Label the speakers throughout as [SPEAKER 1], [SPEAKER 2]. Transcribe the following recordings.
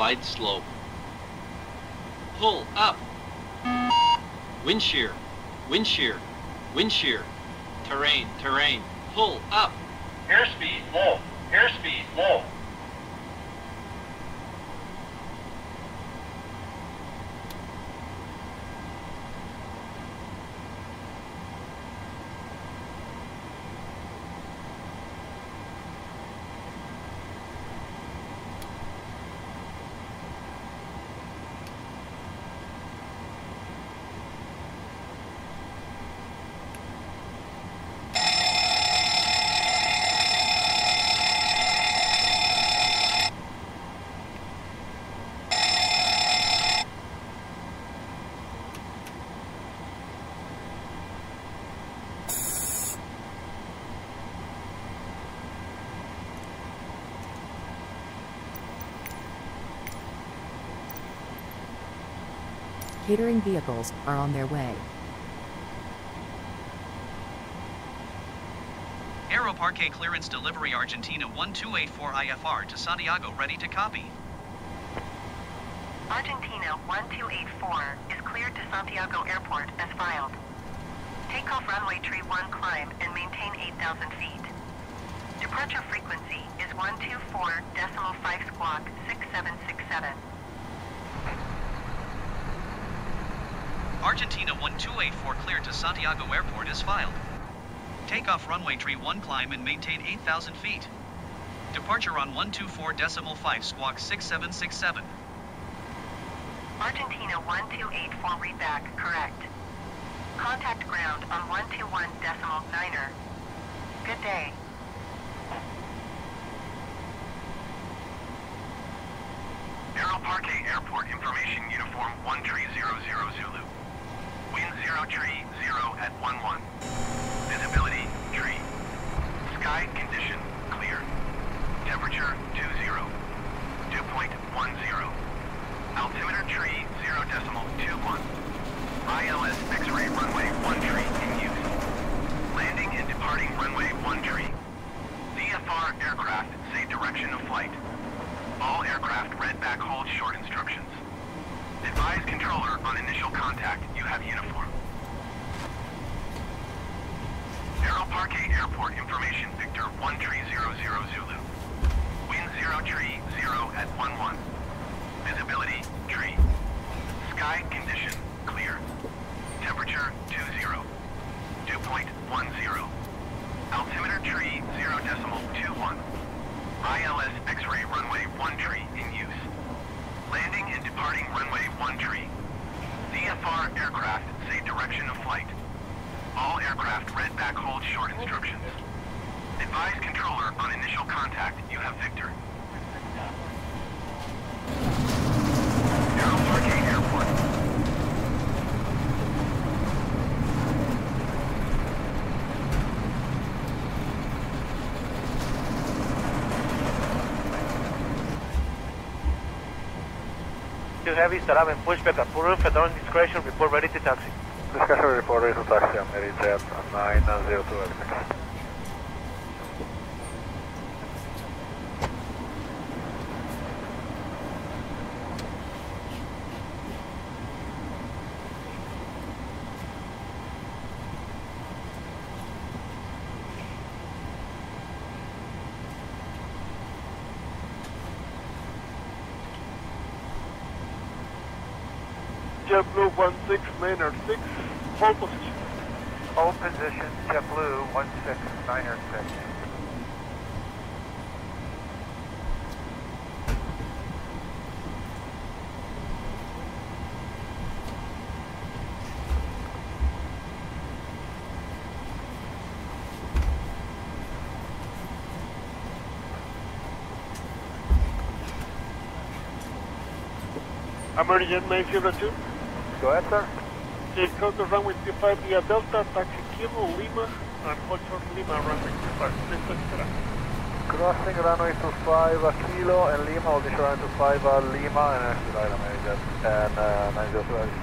[SPEAKER 1] wide slope. Pull up. Wind shear, wind shear, wind shear. Terrain, terrain. Pull up.
[SPEAKER 2] Airspeed low, airspeed low.
[SPEAKER 3] Catering vehicles are on their way.
[SPEAKER 4] Aeroparque clearance delivery Argentina 1284 IFR to Santiago ready to copy.
[SPEAKER 5] Argentina 1284 is cleared to Santiago Airport as filed. Takeoff runway tree 1 climb and maintain 8,000 feet. Departure frequency is 124.5 squawk 6767.
[SPEAKER 4] Argentina 1284 cleared to Santiago Airport is filed. Takeoff runway tree 1 climb and maintain 8,000 feet. Departure on 124.5 squawk 6767.
[SPEAKER 5] Argentina 1284 read back correct. Contact ground on 121.9er. Good day.
[SPEAKER 2] Aeroparque Airport information uniform 1300 Zulu. Wind 0 tree 0 at 11. Visibility tree. Sky condition clear. Temperature 20. Dew point 10. Altimeter tree 0.21. ILS X-ray runway 1 tree in use. Landing and departing runway 1 tree. VFR aircraft say direction of flight. All aircraft read back hold short instructions. Advise controller on initial contact you have uniform. Aeroparque Airport information Victor 1300 Zulu. Wind 0 tree 0 at 11. Visibility tree. Sky condition clear. Temperature 20. Dew point 10. Altimeter tree 0.21. ILS X-ray runway 1 tree in use. Landing and departing runway 1 tree. VFR aircraft say direction of flight. All aircraft read back hold short instructions. Advise controller on initial contact you have Victor. Aeroparque Airport.
[SPEAKER 6] Two heavy, Saram pushback, approval, Federal discretion, report ready to taxi.
[SPEAKER 7] Discussion report ready to taxi, Amerijet 902 LX.
[SPEAKER 6] JetBlue 16906, hold position.
[SPEAKER 7] Hold position, JetBlue 16906.
[SPEAKER 6] Amerijet 902.
[SPEAKER 7] Go ahead, sir.
[SPEAKER 6] Take code to runway 25 via Delta, taxi Kilo, Lima, and hold short Lima, runway 25. Please consider.
[SPEAKER 7] Crossing runway 25 Kilo and Lima, holding runway 25 Lima, and exit line Amerijet and 902 LX.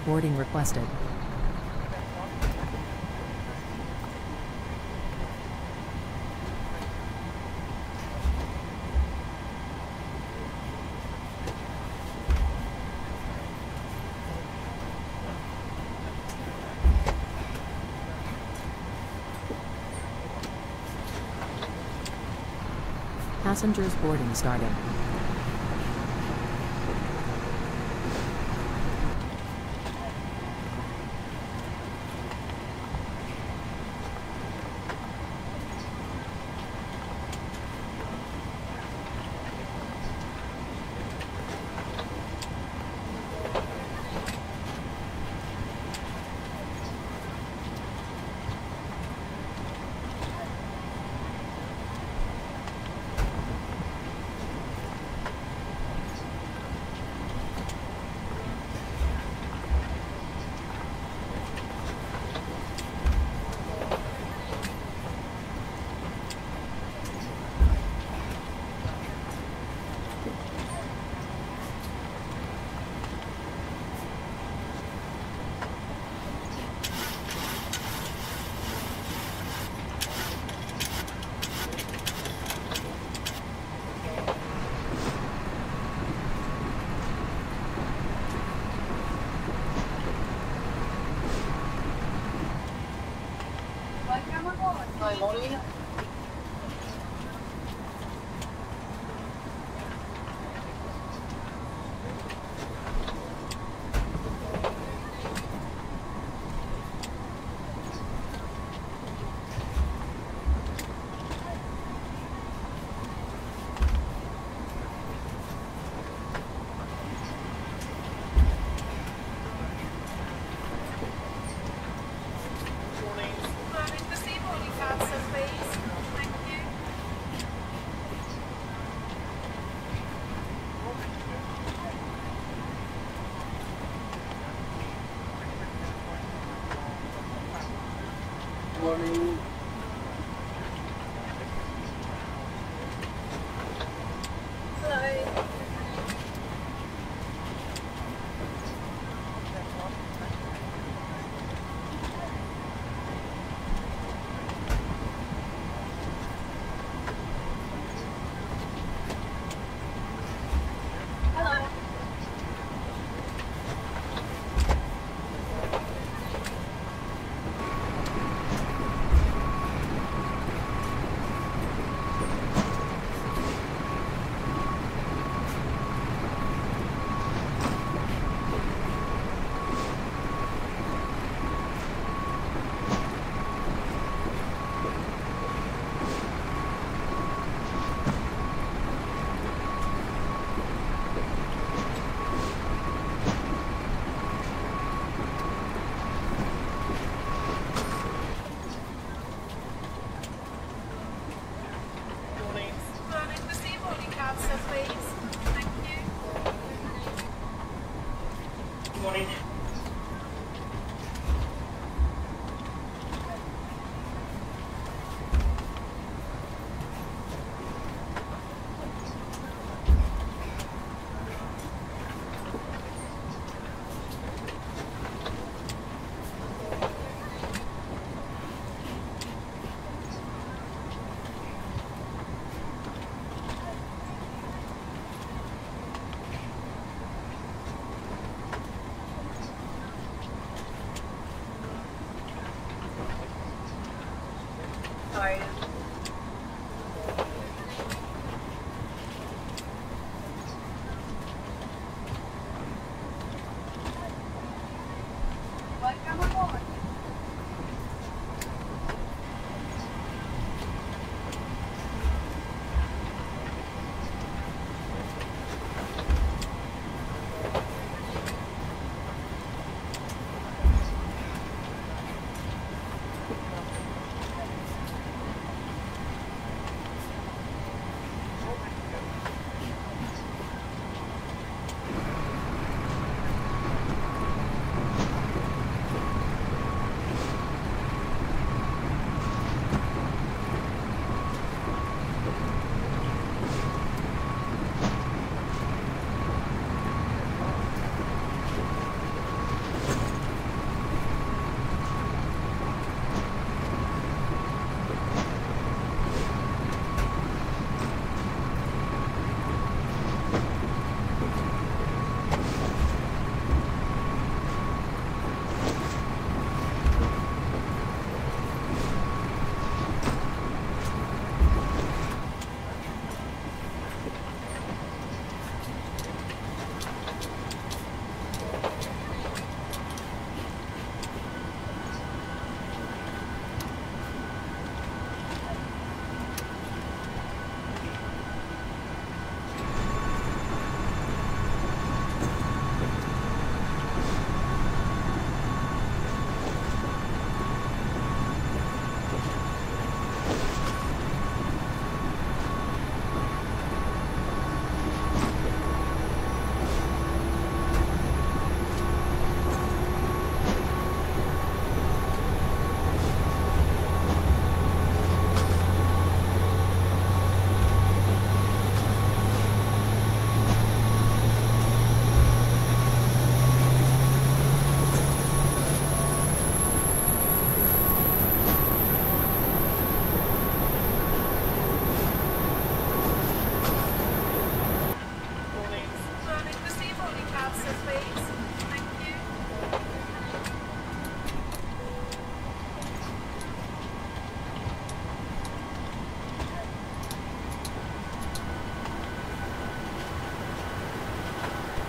[SPEAKER 3] Boarding requested. Passengers boarding started.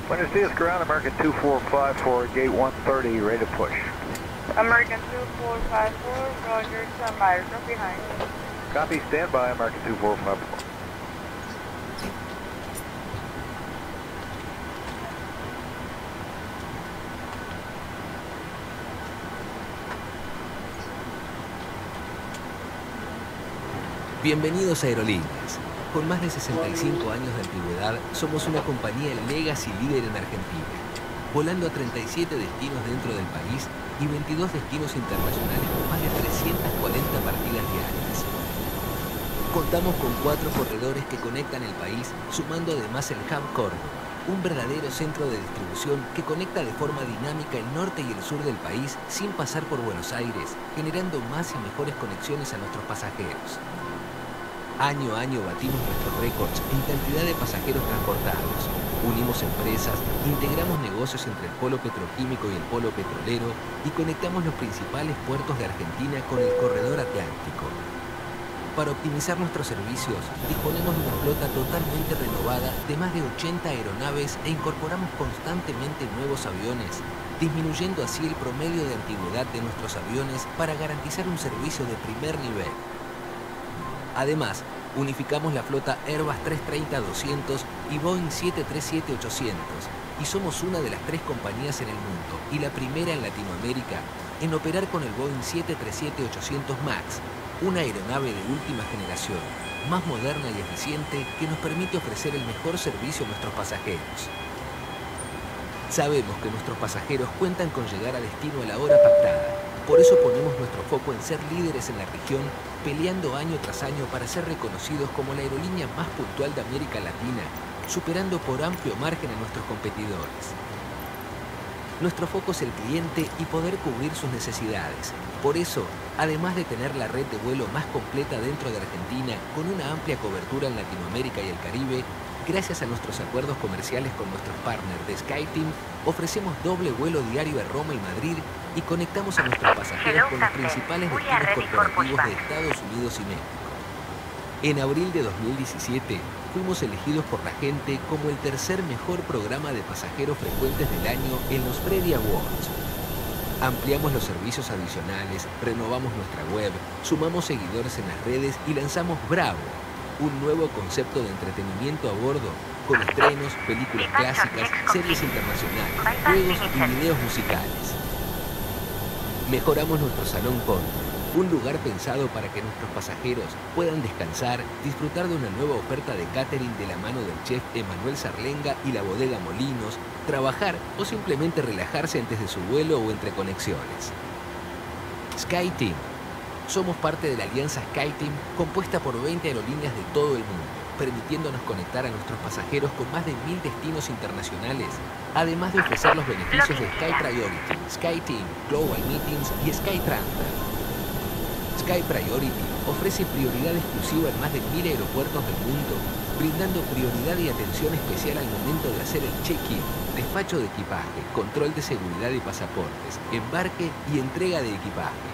[SPEAKER 7] When you see us ground, American 2454, gate 130, ready to push.
[SPEAKER 8] American 2454, roger, stand by, from behind.
[SPEAKER 7] Copy, stand by, American 2454.
[SPEAKER 9] Bienvenidos a Aerolíneas. Con más de 65 años de antigüedad, somos una compañía legacy líder en Argentina, volando a 37 destinos dentro del país y 22 destinos internacionales con más de 340 partidas diarias. Contamos con 4 corredores que conectan el país, sumando además el Hub Córdoba, un verdadero centro de distribución que conecta de forma dinámica el norte y el sur del país sin pasar por Buenos Aires, generando más y mejores conexiones a nuestros pasajeros. Año a año batimos nuestros récords en cantidad de pasajeros transportados. Unimos empresas, integramos negocios entre el polo petroquímico y el polo petrolero y conectamos los principales puertos de Argentina con el corredor atlántico. Para optimizar nuestros servicios, disponemos de una flota totalmente renovada de más de 80 aeronaves e incorporamos constantemente nuevos aviones, disminuyendo así el promedio de antigüedad de nuestros aviones para garantizar un servicio de primer nivel. Además, unificamos la flota Airbus 330-200 y Boeing 737-800 y somos una de las 3 compañías en el mundo y la primera en Latinoamérica en operar con el Boeing 737-800 MAX, una aeronave de última generación, más moderna y eficiente que nos permite ofrecer el mejor servicio a nuestros pasajeros. Sabemos que nuestros pasajeros cuentan con llegar a destino a la hora pactada. Por eso ponemos nuestro foco en ser líderes en la región, peleando año tras año para ser reconocidos como la aerolínea más puntual de América Latina, superando por amplio margen a nuestros competidores. Nuestro foco es el cliente y poder cubrir sus necesidades. Por eso, además de tener la red de vuelo más completa dentro de Argentina, con una amplia cobertura en Latinoamérica y el Caribe, gracias a nuestros acuerdos comerciales con nuestros partners de SkyTeam, ofrecemos doble vuelo diario a Roma y Madrid y conectamos a nuestros pasajeros con los principales destinos corporativos de Estados Unidos y México. En abril de 2017, fuimos elegidos por la gente como el tercer mejor programa de pasajeros frecuentes del año en los Freddie Awards. Ampliamos los servicios adicionales, renovamos nuestra web, sumamos seguidores en las redes y lanzamos Bravo, un nuevo concepto de entretenimiento a bordo, con estrenos, películas clásicas, series internacionales, juegos y videos musicales. Mejoramos nuestro Salón Córdoba, un lugar pensado para que nuestros pasajeros puedan descansar, disfrutar de una nueva oferta de catering de la mano del chef Emanuel Sarlenga y la bodega Molinos, trabajar o simplemente relajarse antes de su vuelo o entre conexiones. SkyTeam. Somos parte de la alianza SkyTeam, compuesta por 20 aerolíneas de todo el mundo, permitiéndonos conectar a nuestros pasajeros con más de 1000 destinos internacionales, además de ofrecer los beneficios de Sky Priority, SkyTeam, Global Meetings y Sky Transfer. Sky Priority ofrece prioridad exclusiva en más de 1000 aeropuertos del mundo, brindando prioridad y atención especial al momento de hacer el check-in, despacho de equipaje, control de seguridad y pasaportes, embarque y entrega de equipaje.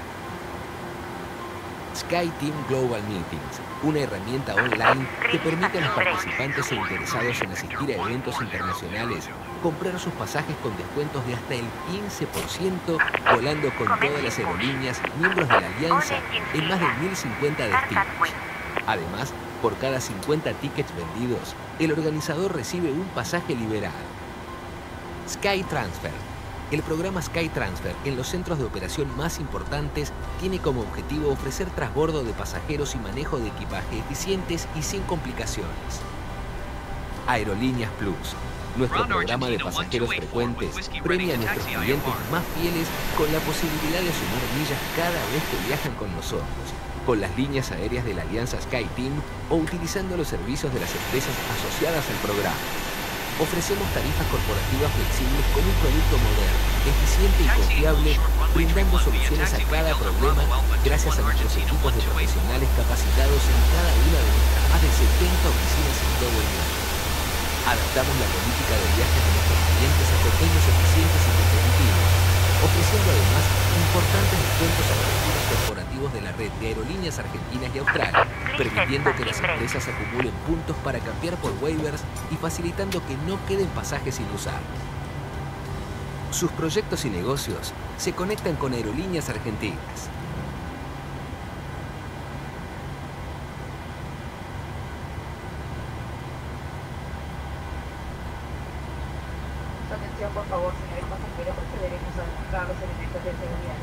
[SPEAKER 9] SkyTeam Global Meetings, una herramienta online que permite a los participantes e interesados en asistir a eventos internacionales comprar sus pasajes con descuentos de hasta el 15%, volando con todas las aerolíneas, miembros de la alianza, en más de 1050 destinos. Además, por cada 50 tickets vendidos, el organizador recibe un pasaje liberado. Sky Transfer. El programa Sky Transfer en los centros de operación más importantes tiene como objetivo ofrecer transbordo de pasajeros y manejo de equipaje eficientes y sin complicaciones. Aerolíneas Plus. Nuestro programa de pasajeros frecuentes premia a nuestros clientes más fieles con la posibilidad de sumar millas cada vez que viajan con nosotros, con las líneas aéreas de la alianza SkyTeam o utilizando los servicios de las empresas asociadas al programa. Ofrecemos tarifas corporativas flexibles con un producto moderno, eficiente y confiable, brindando soluciones a cada problema gracias a nuestros equipos de profesionales capacitados en cada una de nuestras más de 70 oficinas en todo el mundo. Adaptamos la política de viajes de nuestros clientes a convenios eficientes y competitivos, ofreciendo además importantes descuentos a los destinos corporativos de la red de aerolíneas argentinas y Australia. permitiendo que las empresas acumulen puntos para cambiar por waivers y facilitando que no queden pasajes sin usar. Sus proyectos y negocios se conectan con Aerolíneas Argentinas.
[SPEAKER 10] Atención, por favor, señores pasajeros, procederemos a demostrar los elementos de seguridad.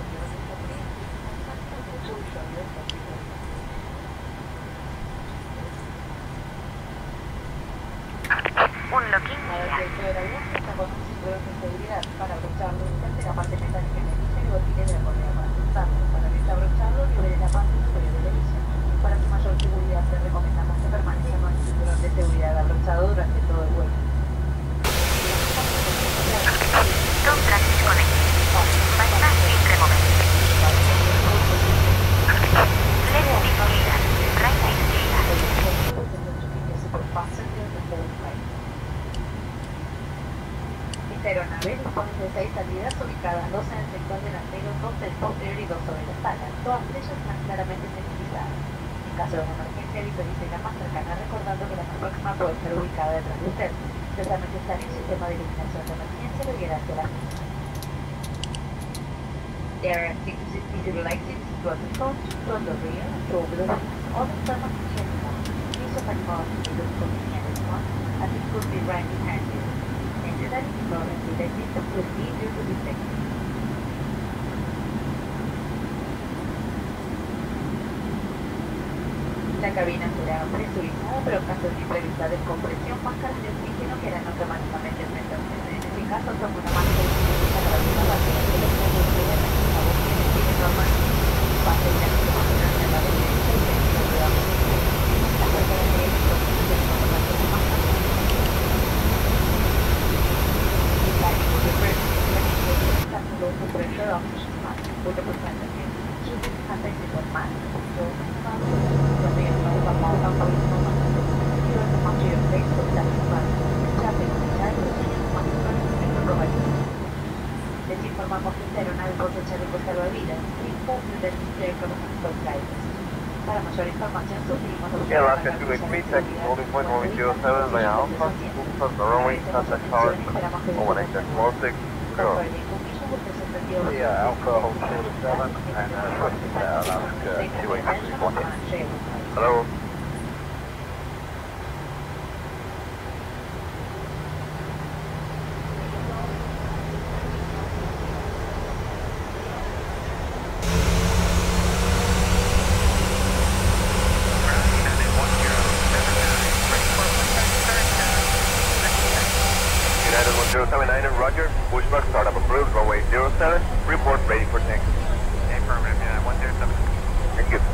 [SPEAKER 5] Un loquín.
[SPEAKER 10] Dentro del avión está con un cinturón de seguridad para abrocharlo, desde la parte metálica en el inicio y botines de la correa para ajustarlo. Para desabrocharlo, libere la parte superior de la emisión. Para su mayor seguridad, le recomendamos que permanezca con el cinturón de seguridad abrochado durante todo el vuelo.
[SPEAKER 5] Don't practice connecting. Bypass speed removal. Left is clear. Right is clear.
[SPEAKER 10] Esta aeronave dispone de 6 salidas ubicadas, 2 en el sector delantero, 2 del posterior y 2 sobre las alas. Todas ellas están claramente señalizadas. En caso de una emergencia, visualice la más cercana, recordando que la más próxima puede estar ubicada detrás de usted. Especialmente está en el sistema de iluminación de emergencia que guiará hacia la misma. There are 6 visible exits towards the front, toward the rear, and over the wings. All the thermal conditions are. Use of advanced windows convenient as one, as it could be right behind you. Enter that floor and detect it will be easier to detect. La cabina será presurizada, pero en caso de imprevista descompresión, máscaras de oxígeno que harán automáticamente frente a usted. En este caso, toma una máscara de oxígeno para una batería de los fondos de la voz que decide normal. Pase la información hacia la derecha y venga nuevamente. La puerta de derecha y la información de máscara. The light will reverse the information that below the pressure oxygen mask with the representative. Choose the anti-zipper mask. So, les informamos que esta aeronave posee chalecos salvavidas y posee del Ministerio de Guidance. Para mayor información, sugerimos
[SPEAKER 7] Yeah, Alaska 283, taxi holding point 107, Lay Alpha, from the runway, contact tower, 18646, go. Yeah, Alpha, hold 7, and Alaska 283, hello. United 1079, Roger. Pushback startup approved, runway 07. Report ready for takeoff.
[SPEAKER 2] Affirmative, United 107.
[SPEAKER 7] Thank you.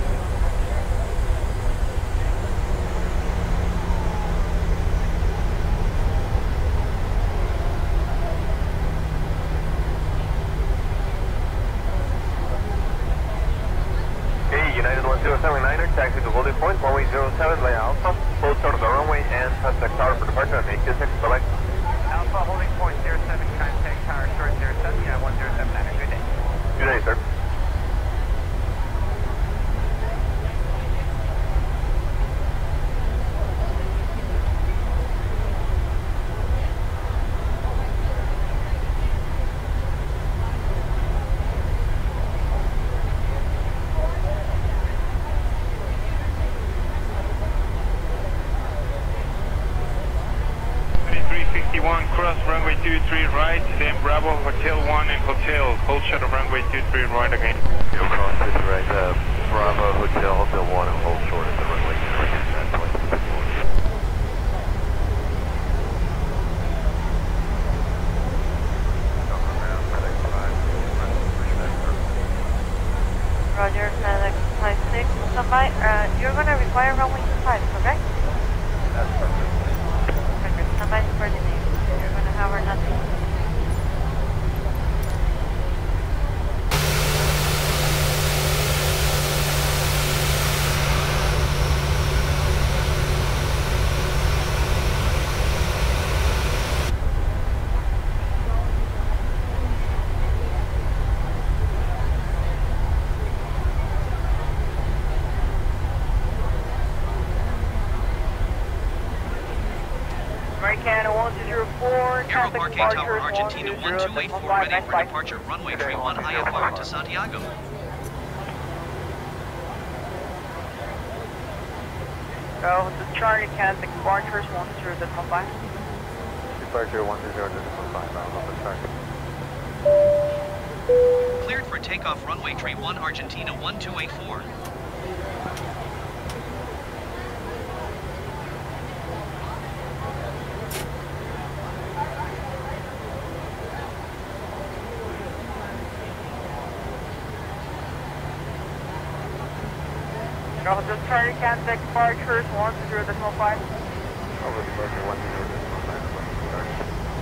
[SPEAKER 7] Okay, United 1079er, taxi to holding point, runway 07, Lay Alpha. Full start of the runway and contact tower for departure and make this select.
[SPEAKER 2] Alpha holding point 07, contact tower short 07, United 1079er. Good day.
[SPEAKER 7] Good day, sir.
[SPEAKER 11] Cross runway 23 right, then Bravo, Hotel 1 and Hotel. Hold shut of runway 23 right again.
[SPEAKER 7] Cross 50 right, Bravo, Hotel 1 and hold short at the runway 23.
[SPEAKER 8] Roger, FedEx 56, standby. You're going to require runway 25, correct?
[SPEAKER 7] That's perfect.
[SPEAKER 8] Perfect, standby for the name. You're going to hover nothing. American 1204,
[SPEAKER 4] Aero Parque Tower
[SPEAKER 8] departures
[SPEAKER 4] Argentina 1284 ready for departure runway 31 IFR to Santiago.
[SPEAKER 8] So the Charlie Cat departures 10.5.
[SPEAKER 7] Departure 10.5, bound on the target.
[SPEAKER 4] Cleared for takeoff runway 31 Argentina 1284.
[SPEAKER 8] So the Charlie Cat departures 10.5.
[SPEAKER 7] Over departure 10.5.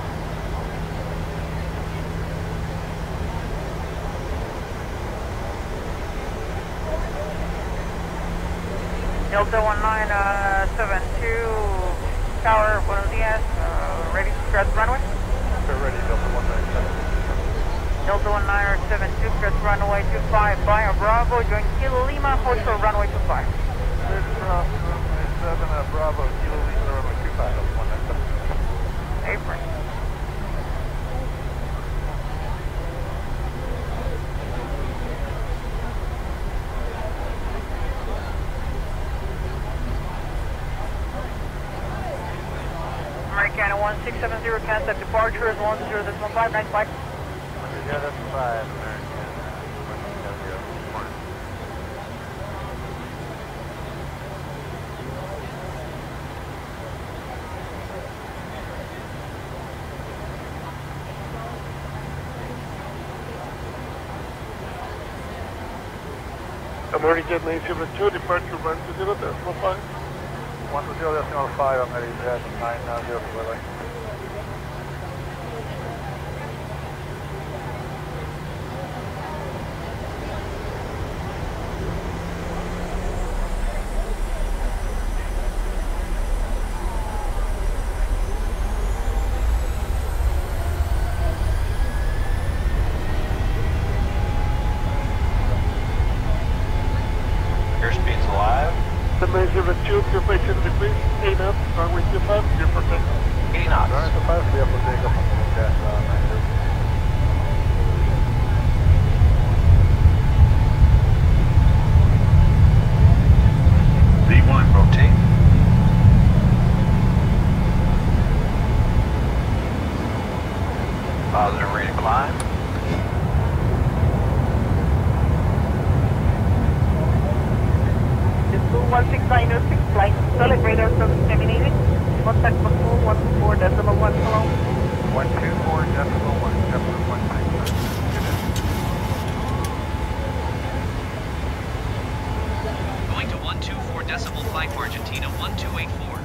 [SPEAKER 8] Delta 1972, Tower, buenos días, ready to start the runway?
[SPEAKER 7] They're ready, Delta 197.
[SPEAKER 8] Delta 1972, start runway 25, via Bravo, join Kilo Lima, hold short runway 25.
[SPEAKER 7] This is runway 7, Bravo, Kilo Lima, runway 25, Delta 197.
[SPEAKER 8] Apron. American 1670, cancel departures 10.595.
[SPEAKER 7] 10.5, American 1670.
[SPEAKER 6] American 972, departure 10.5.
[SPEAKER 7] 10.5, I'm ready to 990, Lily.
[SPEAKER 1] Airspeed's alive.
[SPEAKER 6] The 972, clear by 10 degrees, 8 knots, runway 25, clear for takeoff.
[SPEAKER 1] 80 knots.
[SPEAKER 7] Alright, so 5, we have to take up on the gas, 930.
[SPEAKER 1] V1, rotate. Positive rate of climb.
[SPEAKER 8] This is 16906, flight solid radar service terminated. Contact control 124.1 kilo.
[SPEAKER 7] 124.1, Zeppelin 16.
[SPEAKER 4] Going to 124.5 Argentina 1284.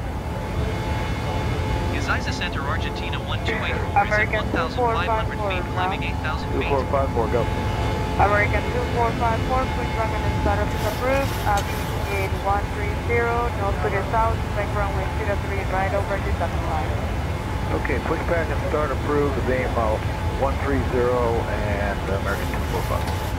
[SPEAKER 4] Ezeiza Center Argentina 1284 is at 1,500 feet, climbing 8,000 feet.
[SPEAKER 7] 2454, go.
[SPEAKER 8] American 2454, quick runway and startup is approved. Gate 130, no clear south, bank runway 03, right over to Dublin line.
[SPEAKER 7] Okay, pushback and start approved, beam 130 and American 245.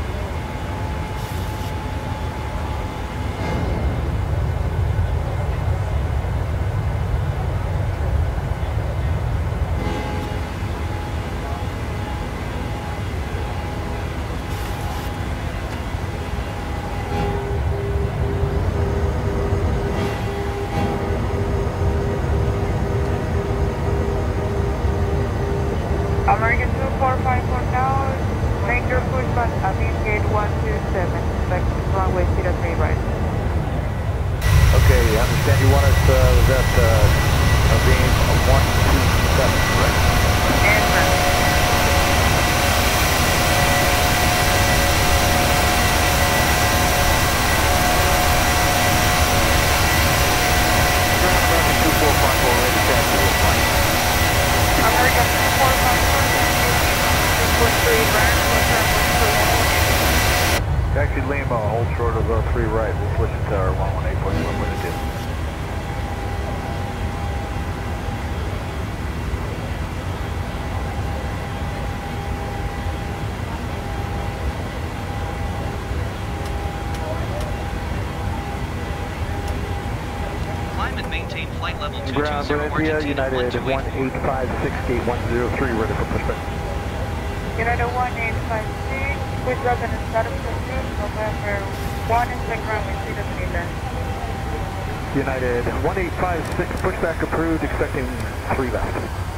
[SPEAKER 8] American 2454 now, major pushback, Avian gate 127, expect runway 03 right.
[SPEAKER 7] Okay, I understand you want us, was that a beam of 127, correct?
[SPEAKER 8] Answer.
[SPEAKER 7] American 2454, ready to taxi this flight.
[SPEAKER 8] American 2454, 2.3 right,
[SPEAKER 7] Taxi Lima, hold short of 3 right, we'll switch it to our 118.1 when it is.
[SPEAKER 4] Climb and maintain flight level
[SPEAKER 7] ground, Valencia, United 18568 103, ready for pushback.
[SPEAKER 8] United 1856, with Dragon and status pursuit, November 1 and take runway 3 left.
[SPEAKER 7] United 1856, pushback approved, expecting 3 left.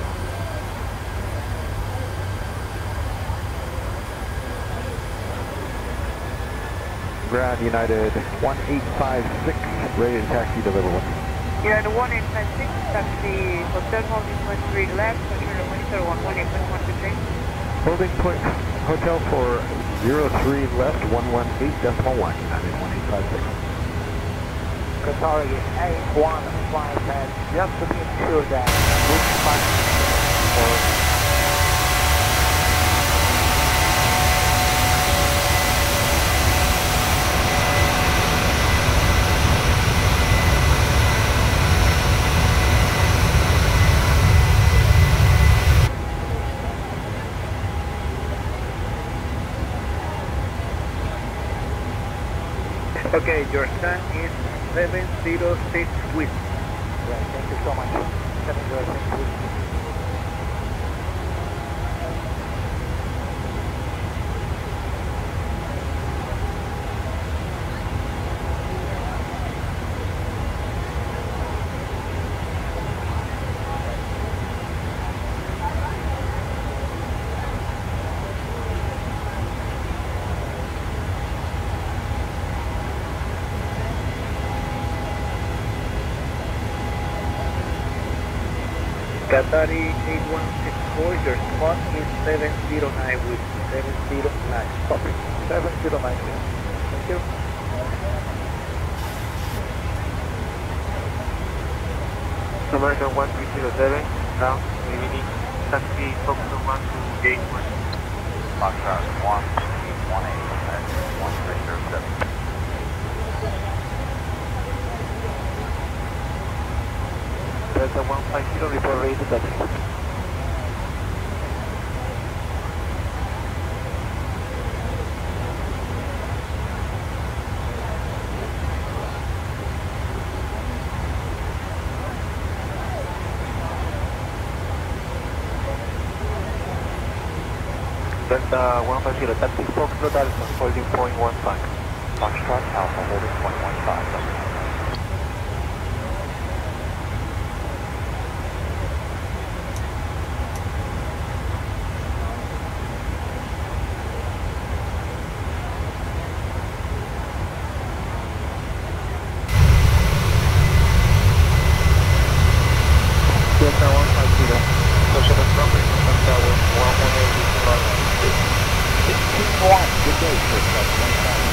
[SPEAKER 7] Ground United 1856, ready to taxi to level 1.
[SPEAKER 8] United 1856, taxi Hotel Holding Point 3 left, control monitor 118.123.
[SPEAKER 7] Holding point hotel for 03 left, 118.1, United 1856.
[SPEAKER 12] Qatar 815, just to be sure that which part or okay, your stand is 706 with. Right, thank you so much. 706 with. Qatari 8164, your spot is 709 with 709. Copy. 709. Thank you.
[SPEAKER 7] American 1307, now leaving taxi Fox 1 to gate 1.
[SPEAKER 2] Foxtrot 1318 at 1307.
[SPEAKER 7] Delta 150, report ready to taxi. Delta 150, taxi Foxtrot Alpha, holding point 15.
[SPEAKER 2] Foxtrot Alpha holding point 15.
[SPEAKER 7] Delta 150, social runway from tower 118.
[SPEAKER 12] 61, good day, sir. That's 1,000.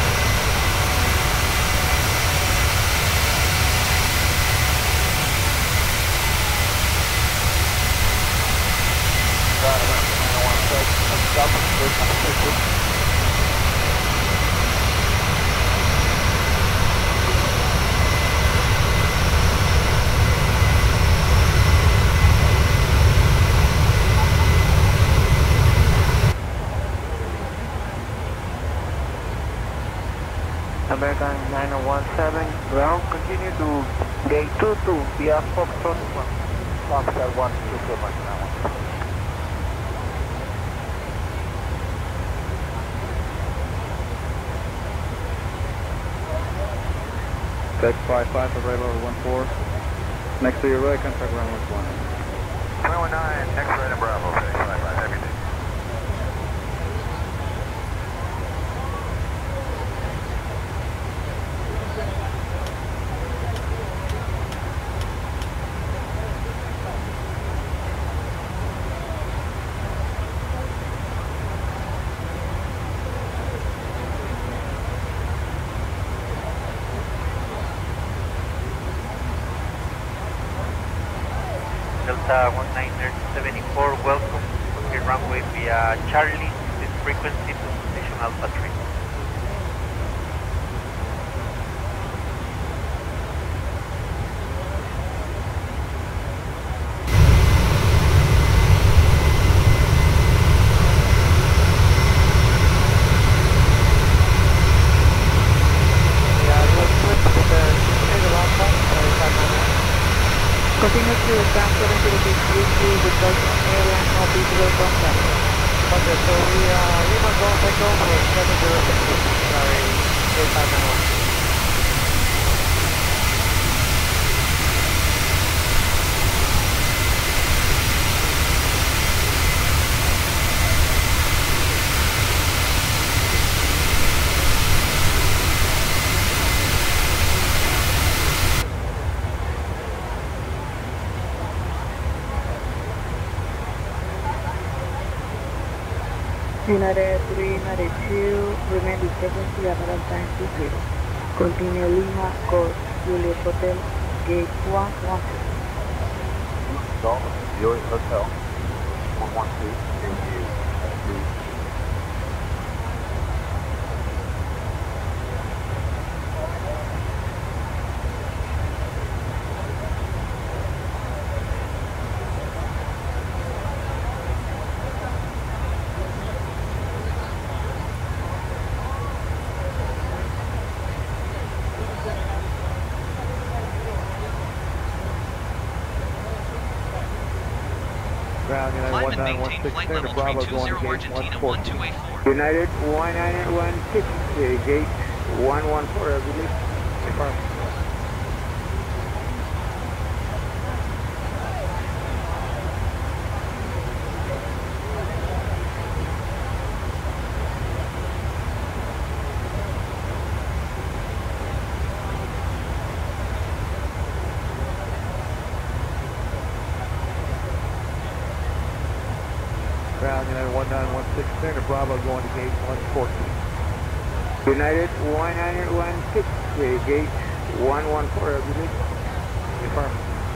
[SPEAKER 7] American 9017, ground, continue to gate 22 via Foxtrot 1.
[SPEAKER 12] Foxtrot 1, 2 much now.
[SPEAKER 7] Deck 55, arrival 14. Next to your right, contact ground 1.
[SPEAKER 2] 319, next right in Bravo, okay, bye-bye, everything.
[SPEAKER 12] Delta 1974, welcome to the runway via Charlie, this frequency to Station Alpha 3.
[SPEAKER 8] Continue 70633 with Delta Airlines, no visible contact.
[SPEAKER 12] Okay, so we Lima Golf Echo for 7066, sorry, 8591.
[SPEAKER 8] United 392, remain with frequency at all time 20. Continue Lima, course, Juliet Hotel, gate 112.
[SPEAKER 7] Golf, Juliet Hotel, 112, continue, please.
[SPEAKER 12] Ground United
[SPEAKER 4] Climb and maintain
[SPEAKER 12] 1916,
[SPEAKER 4] flight
[SPEAKER 12] turn to
[SPEAKER 4] level
[SPEAKER 12] Bravo, going
[SPEAKER 4] 320
[SPEAKER 12] to gate
[SPEAKER 4] Argentina
[SPEAKER 12] 114.
[SPEAKER 4] 1284.
[SPEAKER 12] United 1916, gate 114, I believe. Confirm. Ground United 1916, turn to Bravo, going to gate 114. United 1916, gate 114, I believe. Confirm.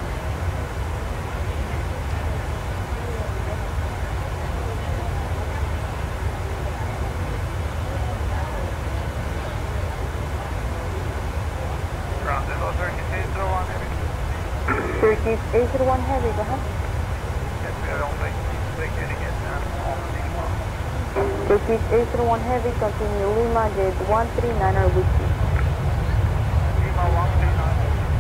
[SPEAKER 12] Ground 801 heavy.
[SPEAKER 8] Turkish 801 Heavy, go ahead.
[SPEAKER 12] Yes, I don't think they're getting it now.
[SPEAKER 8] Turkish 801 Heavy, continue Lima, gate 139 Whiskey.
[SPEAKER 12] Lima 139.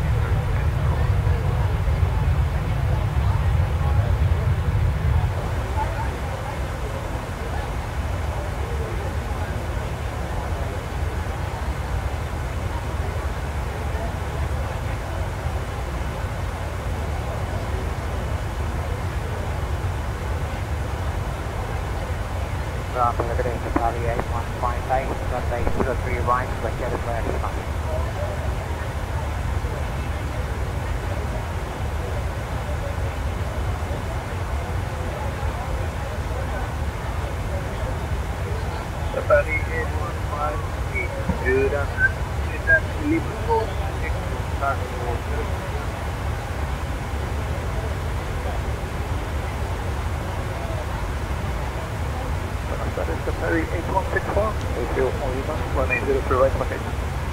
[SPEAKER 7] Evidence Charlie 8158, runway 03 right, Roger, very fine.
[SPEAKER 12] Safari 815, good afternoon, that's Liverpool, That is Safari 8164, if you only must 1803 right location.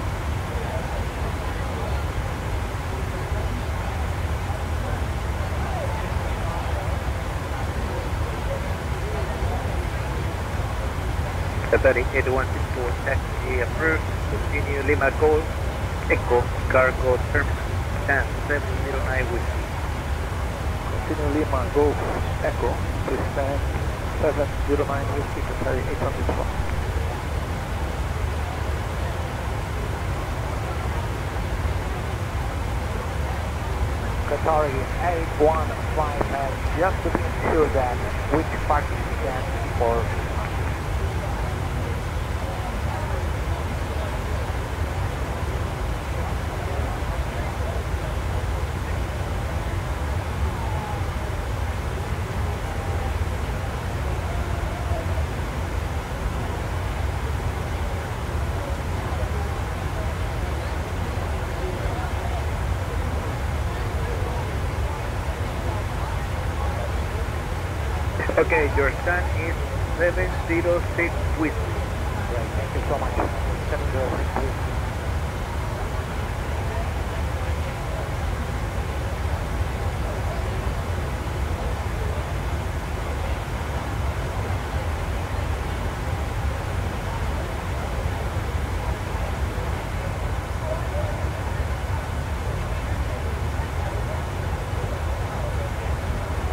[SPEAKER 12] Safari 8164, taxi approved, continue Lima Golf, Echo, Cargo Terminal, stand 709 Whiskey. Continue Lima Golf, Echo, please stand 709 Whiskey, Qatari 804. Qatari 8155, just to be sure that which parking stands for Okay, your stand is 706 Whiskey. Right, thank you so much. 706 Whiskey.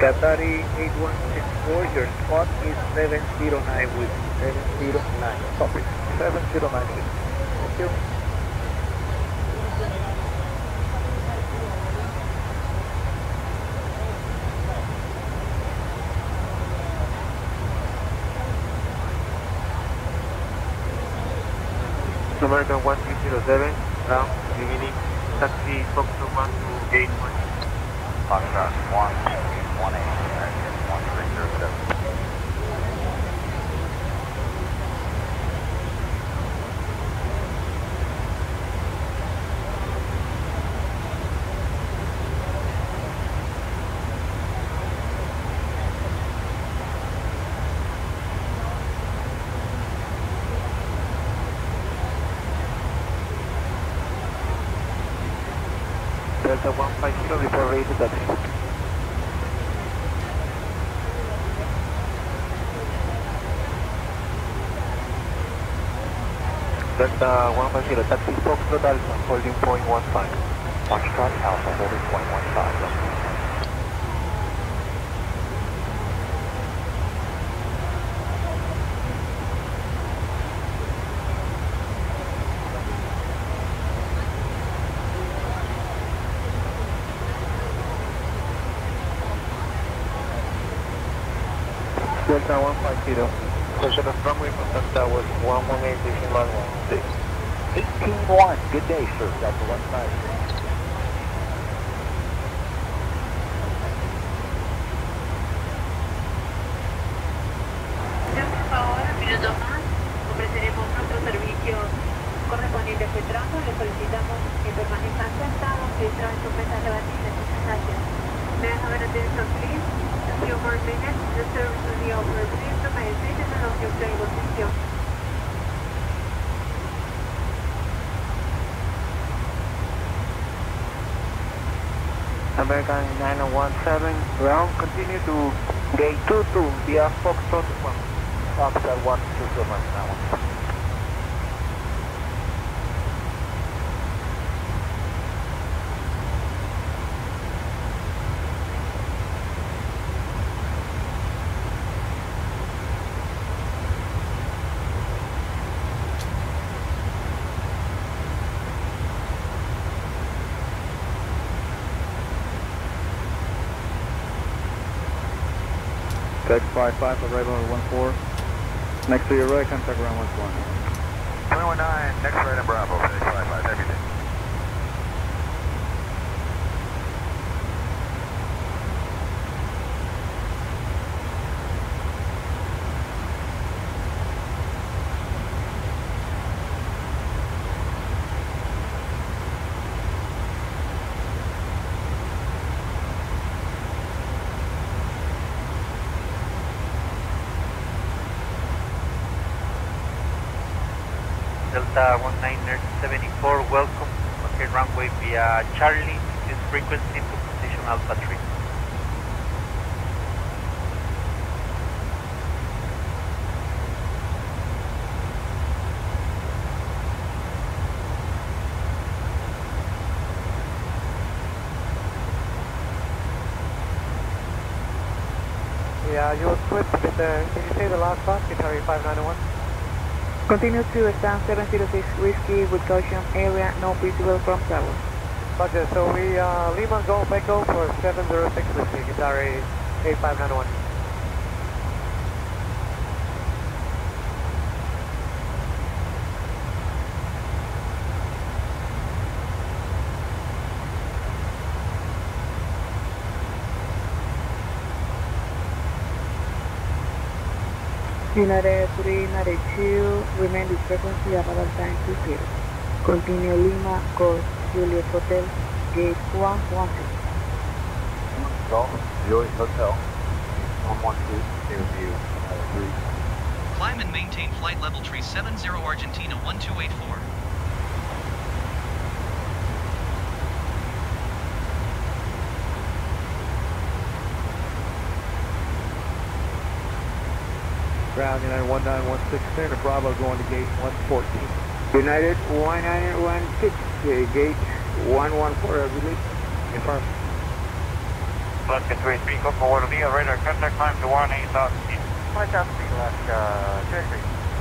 [SPEAKER 12] Qatari 8164, your spot is 709 with 709. Copy. 709 with. Thank you.
[SPEAKER 7] American 1307, ground, beginning, taxi Foxtrot 1 to gate 1. Foxtrot 1218, American 1307. Delta 150, report ready to taxi. Delta 150, taxi Foxtrot Alpha, holding point 15. Foxtrot Alpha, holding point 15. Delta 150, pressure of runway contact towers 118 decimal 16.
[SPEAKER 12] 18-1, good day, sir. Delta 150.
[SPEAKER 10] Ya, por favor, un minuto más. Ofreceremos nuestro servicio correspondiente a este tramo. Le solicitamos que permanezca sentado, filtrado en sus mesas de batidas. Muchas gracias. May I have an attention, please? A few more minutes. The service will be over. Please remain seated along your table. Thank you.
[SPEAKER 7] American 917, ground, continue to gate 22 via Foxtrot 1. Foxtrot 1 to now.
[SPEAKER 12] Text 55, arrival at 14. Next to your right, contact ground 11.
[SPEAKER 7] 219, next right in Bravo, Text 55, everything. Delta 1974, welcome. Okay, runway via Charlie, this frequency to position Alpha 3.
[SPEAKER 12] Yeah, you switched with the, can you say the last spot? Qatari 5901.
[SPEAKER 8] Continue to stand 706 Whiskey with caution area not visible from tower.
[SPEAKER 12] Roger, so we Lima Golf Echo for 706 Whiskey, Qatari 8591.
[SPEAKER 8] United 392, remain this frequency about time 20. Continue Lima, course Juliet Hotel, gate 112.
[SPEAKER 7] Golf, Juliet Hotel, 112, interview, 3.
[SPEAKER 4] Climb and maintain flight level tree 70 Argentina 1284.
[SPEAKER 12] Ground United 1916, clear to Bravo going to gate 114.
[SPEAKER 13] United 1916, gate 114, I believe.
[SPEAKER 12] Confirm.
[SPEAKER 11] Alaska 33, Coco Guadalajara, radar contact, climb to 18,000 feet.
[SPEAKER 7] 1,000 feet, Alaska 33.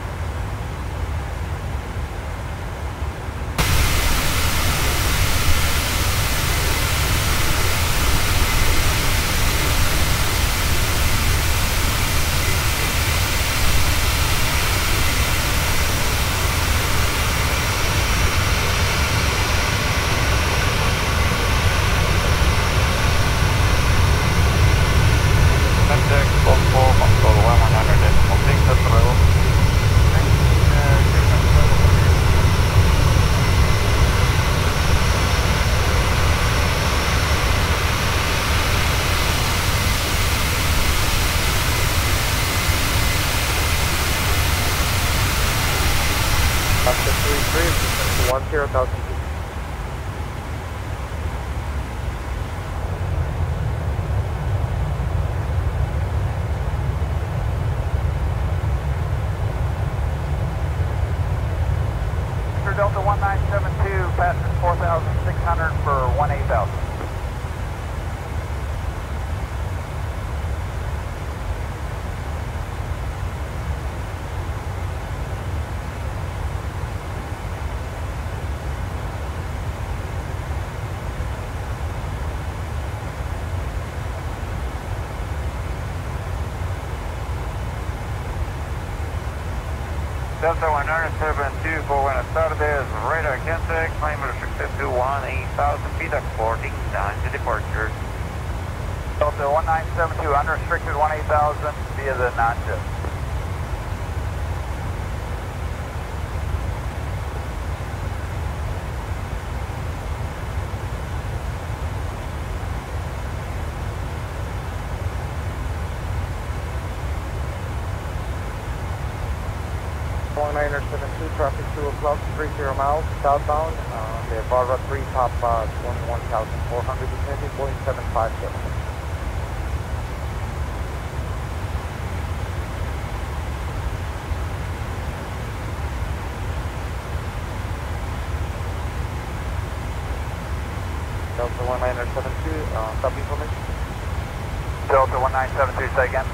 [SPEAKER 7] Alaska 33, 10,000 feet.
[SPEAKER 12] Delta 1972, passing 4,600 for 18,000.
[SPEAKER 11] Delta 172, buenas tardes, radar contact, climb restricted to 18,000 feet, according down to departure.
[SPEAKER 12] Delta 1972, unrestricted 18,000 via the non-jet.
[SPEAKER 7] Liner 72, traffic 2 o'clock, 30 miles, southbound, the Barra 3, top 21,400, descending, Boeing 757. Delta 1972, stop information.
[SPEAKER 12] Delta 1972, say again.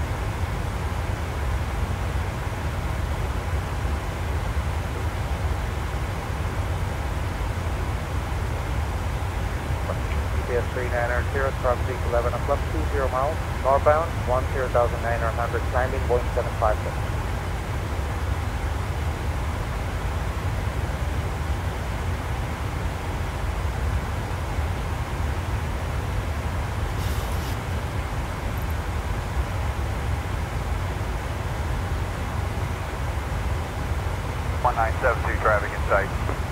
[SPEAKER 7] GPS 3900, traffic 11 o'clock, 20 miles, northbound, 10,900, climbing, Boeing 757.
[SPEAKER 12] Traffic in sight.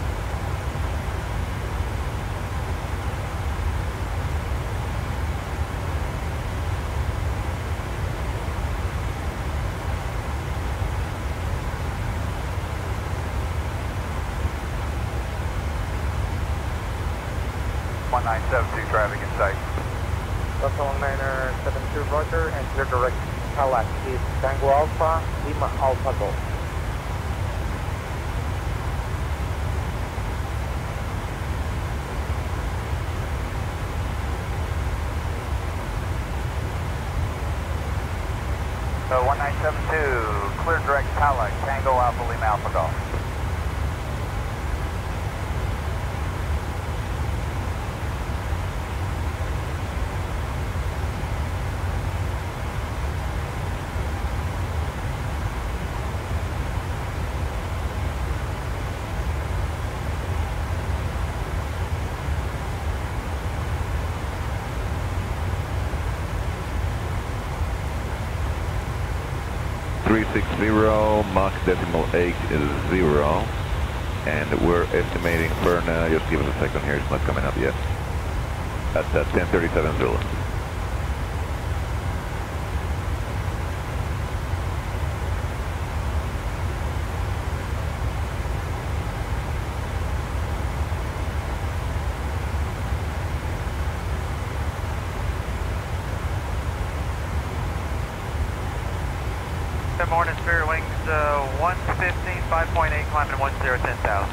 [SPEAKER 12] Traffic in sight.
[SPEAKER 7] Delta 1972, Roger, and clear direct Calac is Tango Alpha, Lima Alpha Golf.
[SPEAKER 12] So 1972, clear direct Calac, Tango Alpha, Lima Alpha Golf.
[SPEAKER 13] Mach 0.8, and we're estimating Perna, just give us a second here, it's not coming up yet. That's at 10:37 Zulu.
[SPEAKER 12] Good morning, Spirit Wings 115, 5.8, climbing 10, 10,000.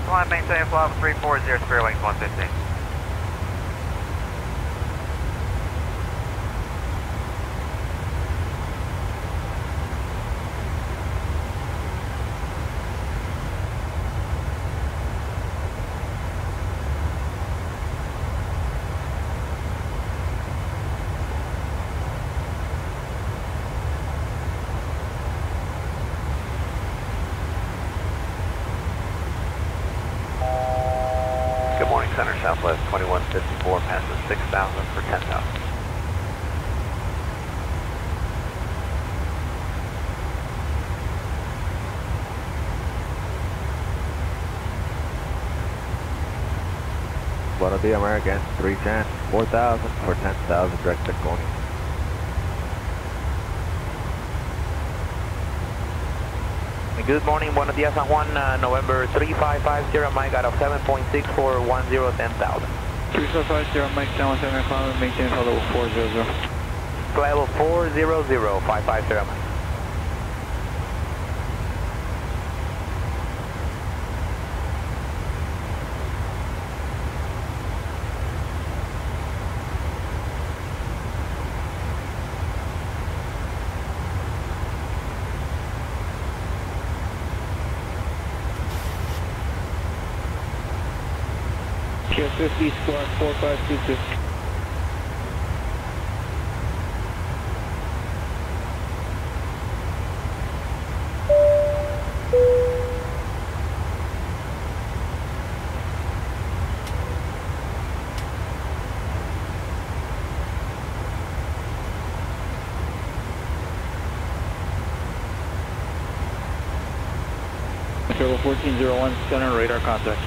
[SPEAKER 11] climb, maintain flight 340, Spirit Wings 115.
[SPEAKER 7] Center Southwest 2154 passes 6,000 for 10,000. Buenos dias, American 310, 4,000 for 10,000 direct to Coney.
[SPEAKER 11] Good morning, buenos dias San Juan, November 3550, Mike out of 7.6 for 10, 10,000.
[SPEAKER 12] 3550, Mike down 7 climb, maintain for level 400.
[SPEAKER 11] Level 400, 550 Mike.
[SPEAKER 12] Pier 50, squawk 4522. Control 1401, center radar contact.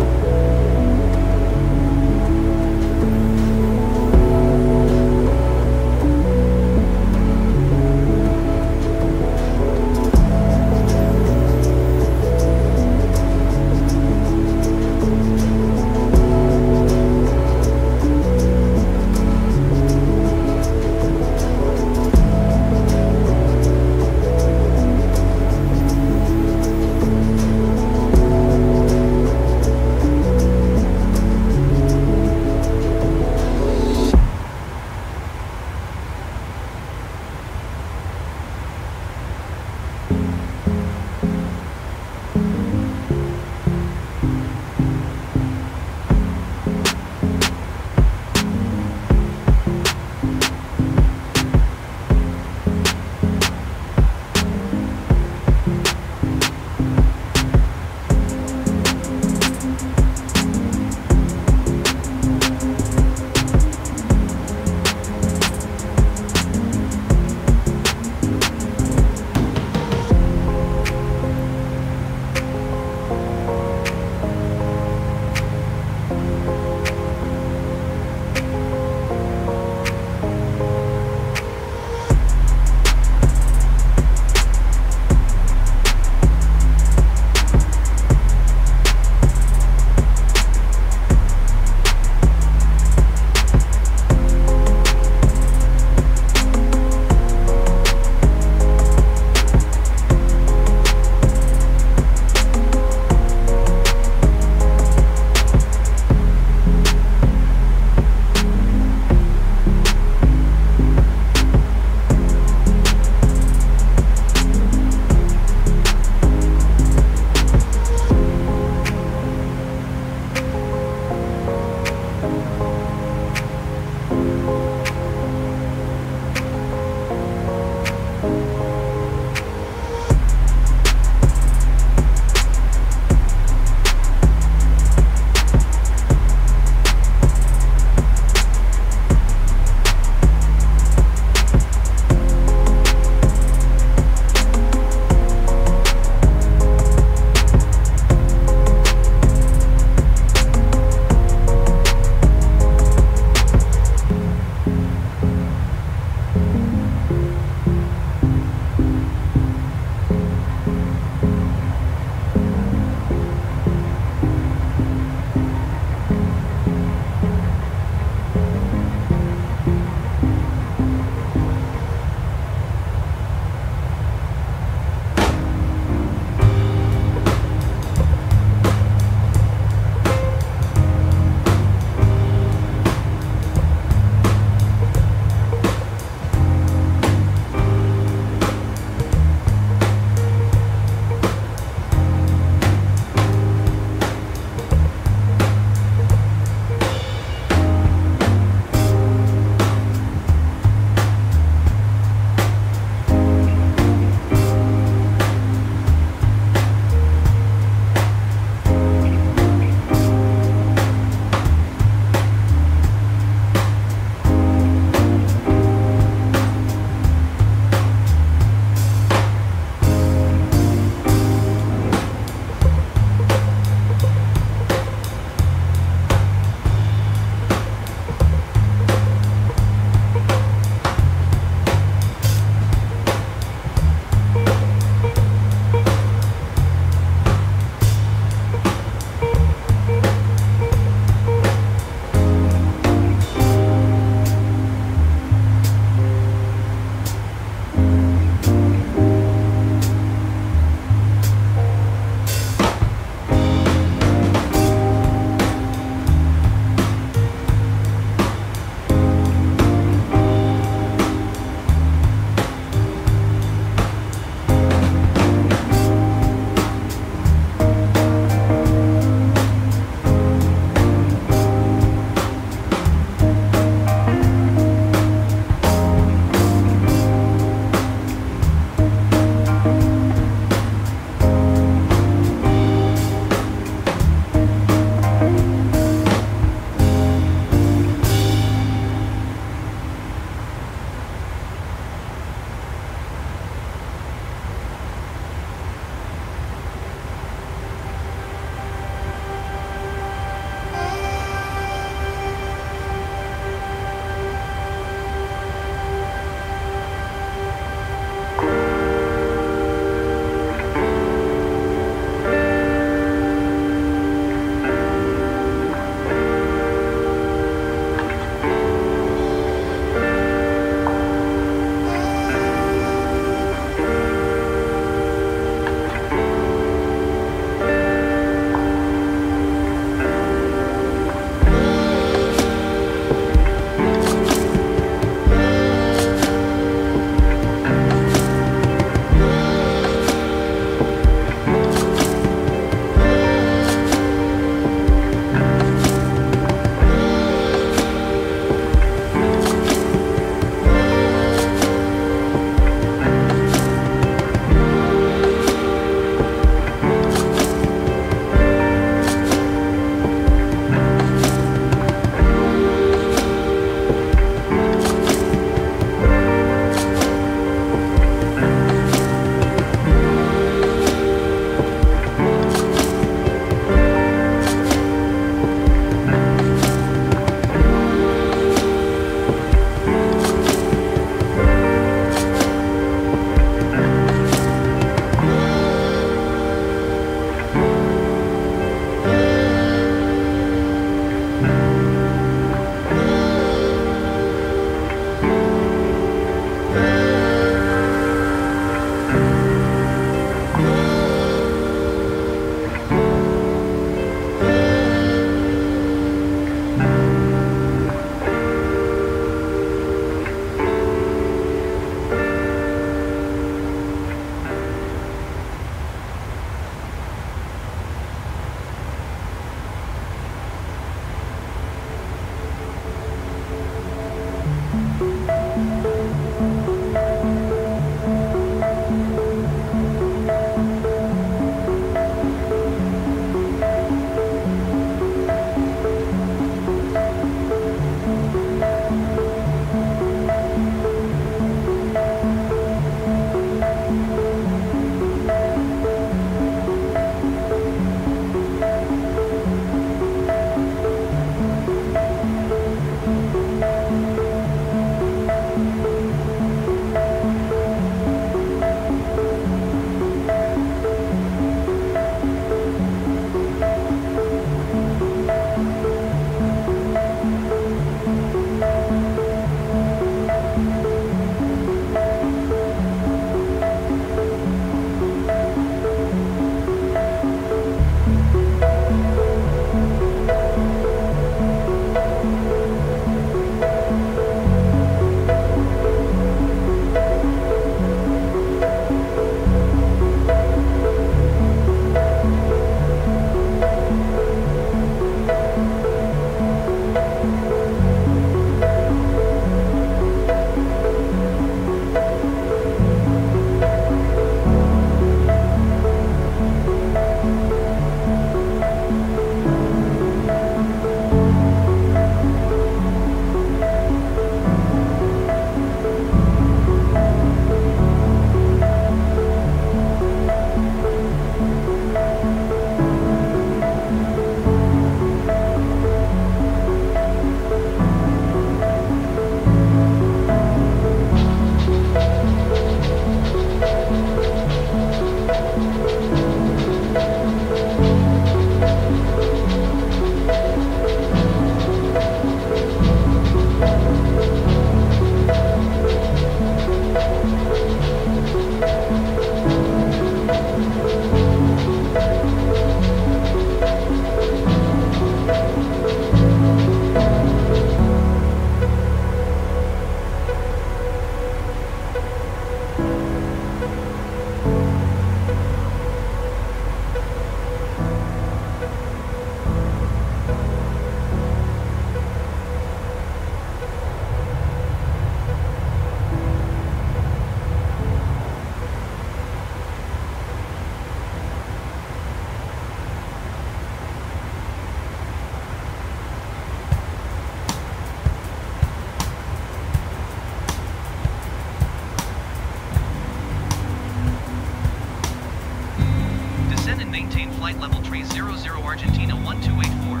[SPEAKER 4] and maintain flight level tree 00 Argentina 1284.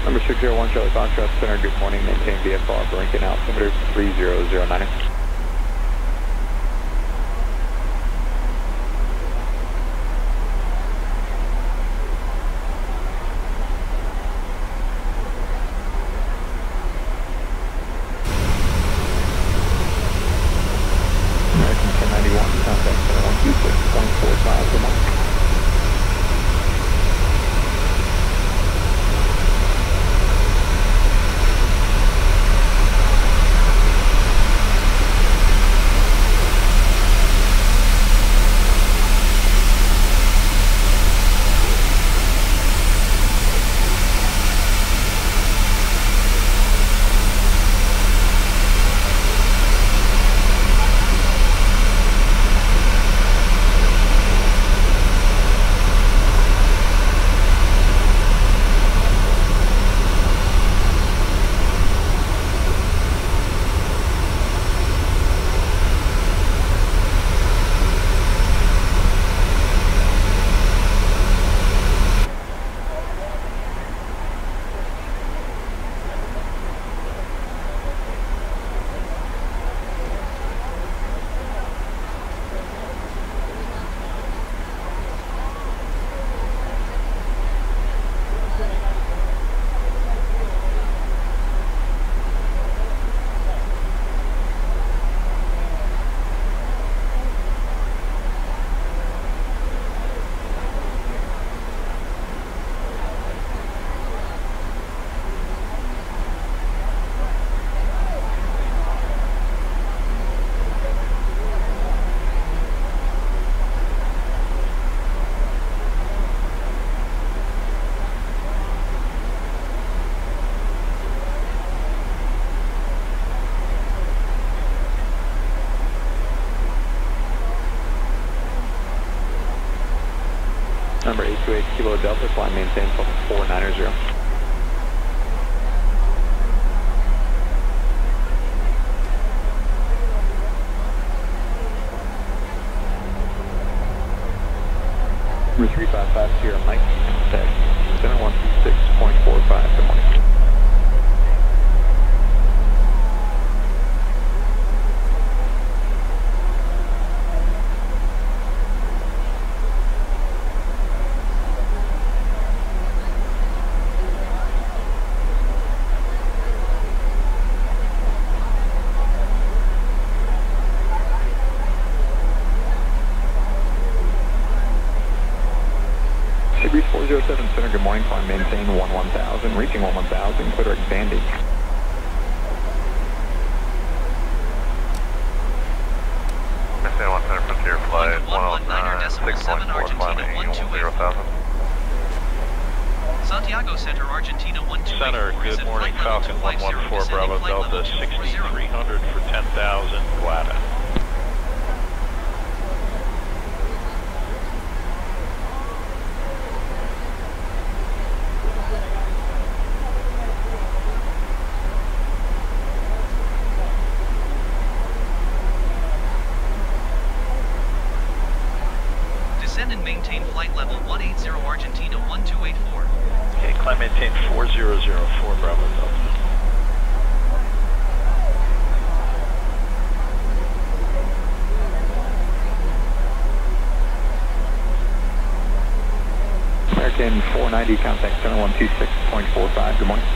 [SPEAKER 14] Number 601 Charlie Foxtrot Center, good morning. Maintain VFR for Lincoln altimeter 3009. American 1091, contact center 126.45 per month. Number 828 Kilo Delta, climb maintain 490. Number 355 Sierra Mike, contact center 126.45, good morning. Breeze 407 Center, good morning, climb maintain 11,000, reaching 11,000, clear direct Bandy.
[SPEAKER 2] Maintain 1 Center Frontier flight 109.6.4, climbing 10,000.
[SPEAKER 4] Santiago Center, Argentina 128.
[SPEAKER 15] Center, good morning, Falcon 114 Bravo Delta 6300 for 10,000, Guada.
[SPEAKER 4] Descend and maintain flight level 180 Argentina 1284.
[SPEAKER 15] Okay, climb maintain 4004 Bravo Delta.
[SPEAKER 14] American 490, contact center 126.45, good morning.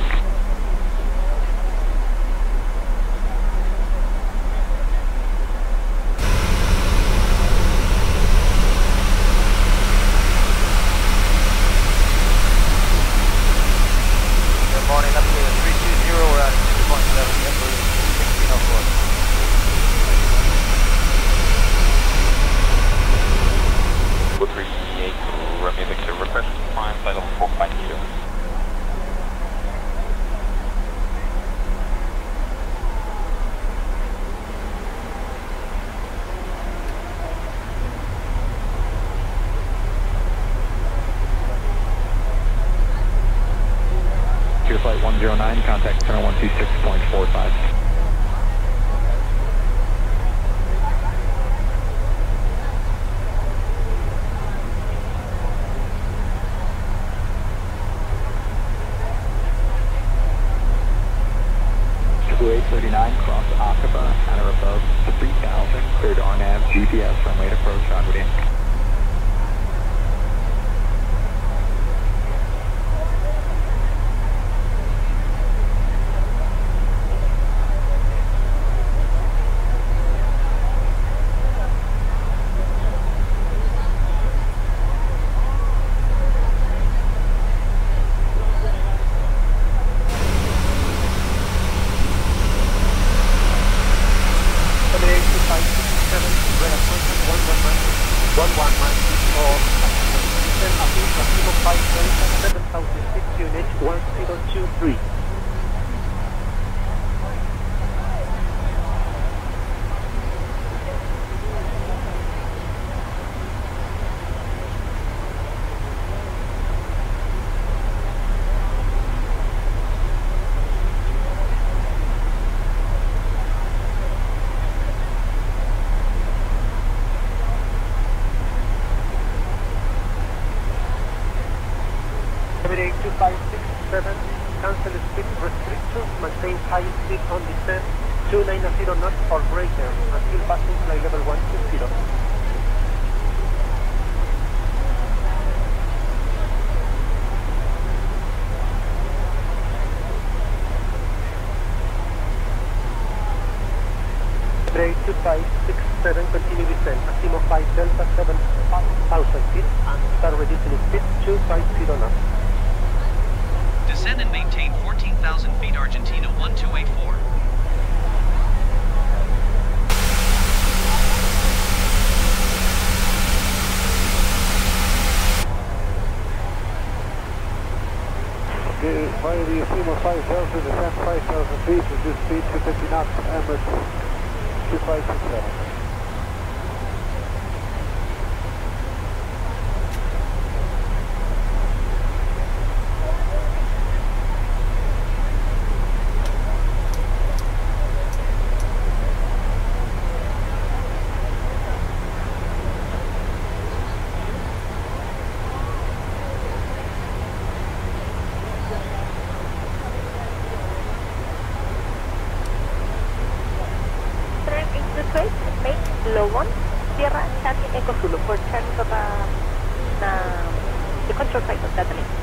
[SPEAKER 14] Flight 109, contact center 126.45. 29, cross Aqaba, at or above 3000, cleared RNAV, GPS, runway to approach, on with Inc.
[SPEAKER 6] Cancel speed restrictions, maintain high speed on descent, 290 knots or greater until passing flight level 120. Break 2567, continue descent, Asimo 5 Delta 7,000 feet and start reducing speed 250 knots.
[SPEAKER 4] Descend and maintain 14,000 feet, Argentina 1284.
[SPEAKER 12] Okay, fire the Asimo 5000, descend 5,000 feet, reduce speed to 50 knots, Emirates 2567.
[SPEAKER 5] Low 1, Sierra, Charlie, Echo Zulu for turn to the control site of data link.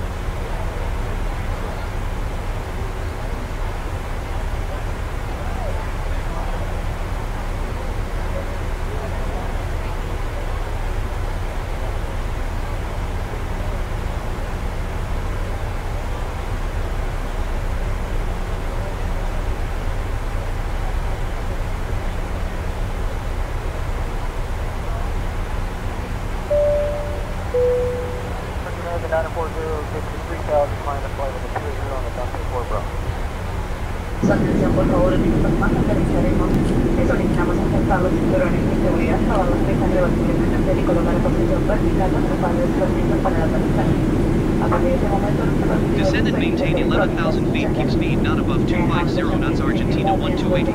[SPEAKER 10] Su atención, por favor, en minutos más aterrizaremos. Le solicitamos acercar los cinturones de seguridad, acabar los piezas reversibles y colocar en posición vertical los respaldos permisos para el aterrizaje. A partir de ese momento,
[SPEAKER 4] descend and maintain 11,000 feet, keep speed not above 250 knots, Argentina 1284.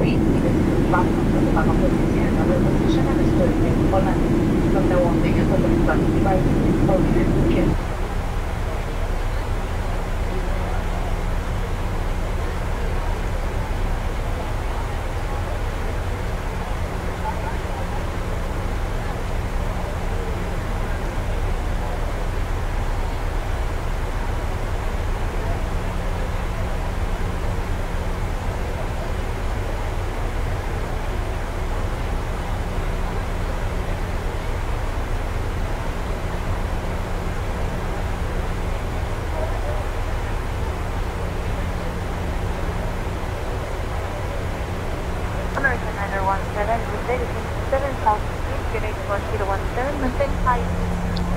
[SPEAKER 5] American 917, good day, 7,000 feet, unit 1017, maintain high speed.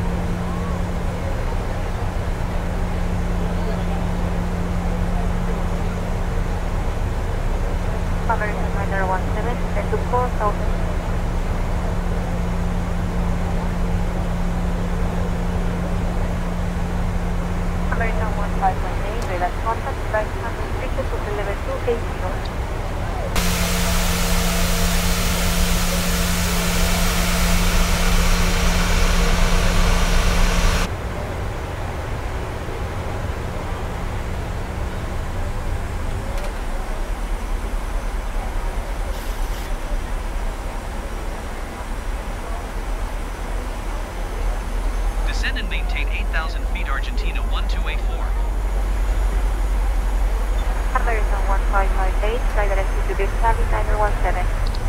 [SPEAKER 5] American 917, and to 4,000 feet. American 1518, relax contact, flight unrestricted to the level 280.
[SPEAKER 4] 8,000 feet Argentina 1284.
[SPEAKER 5] American 1558, fly directly to Big Charlie, Niner 17.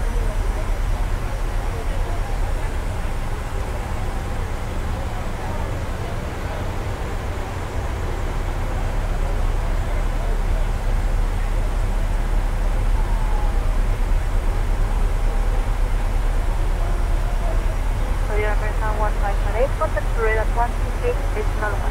[SPEAKER 5] American 1558, contact to radar 128, decimal 1.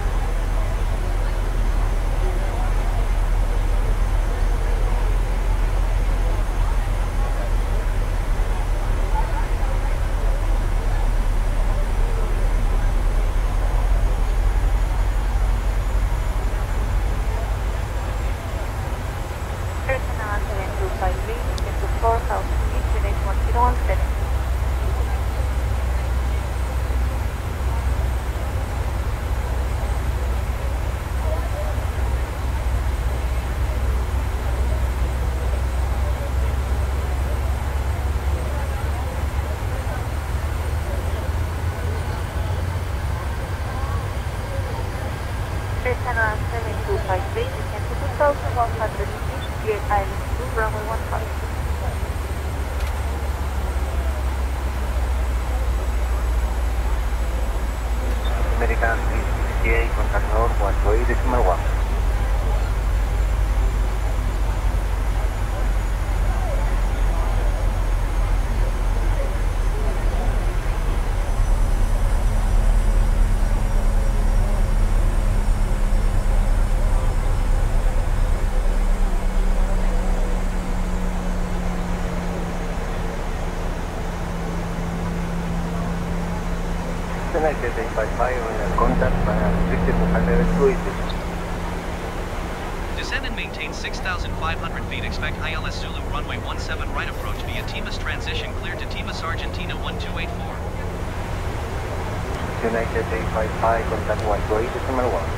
[SPEAKER 12] American 368, contact north 128, decimal 1. United 855, contact restricted to Hangar Fluid.
[SPEAKER 4] Descend and maintain 6,500 feet. Expect ILS Zulu runway 17 right approach via Timas transition cleared to Timas Argentina 1284.
[SPEAKER 12] United 855, contact 128, decimal 1.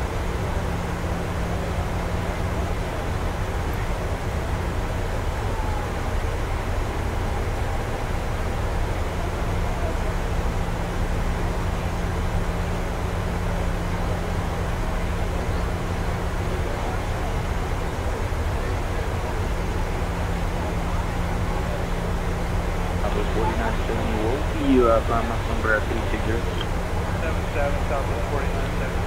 [SPEAKER 14] Climb up number 360. 77, Southwest 4970.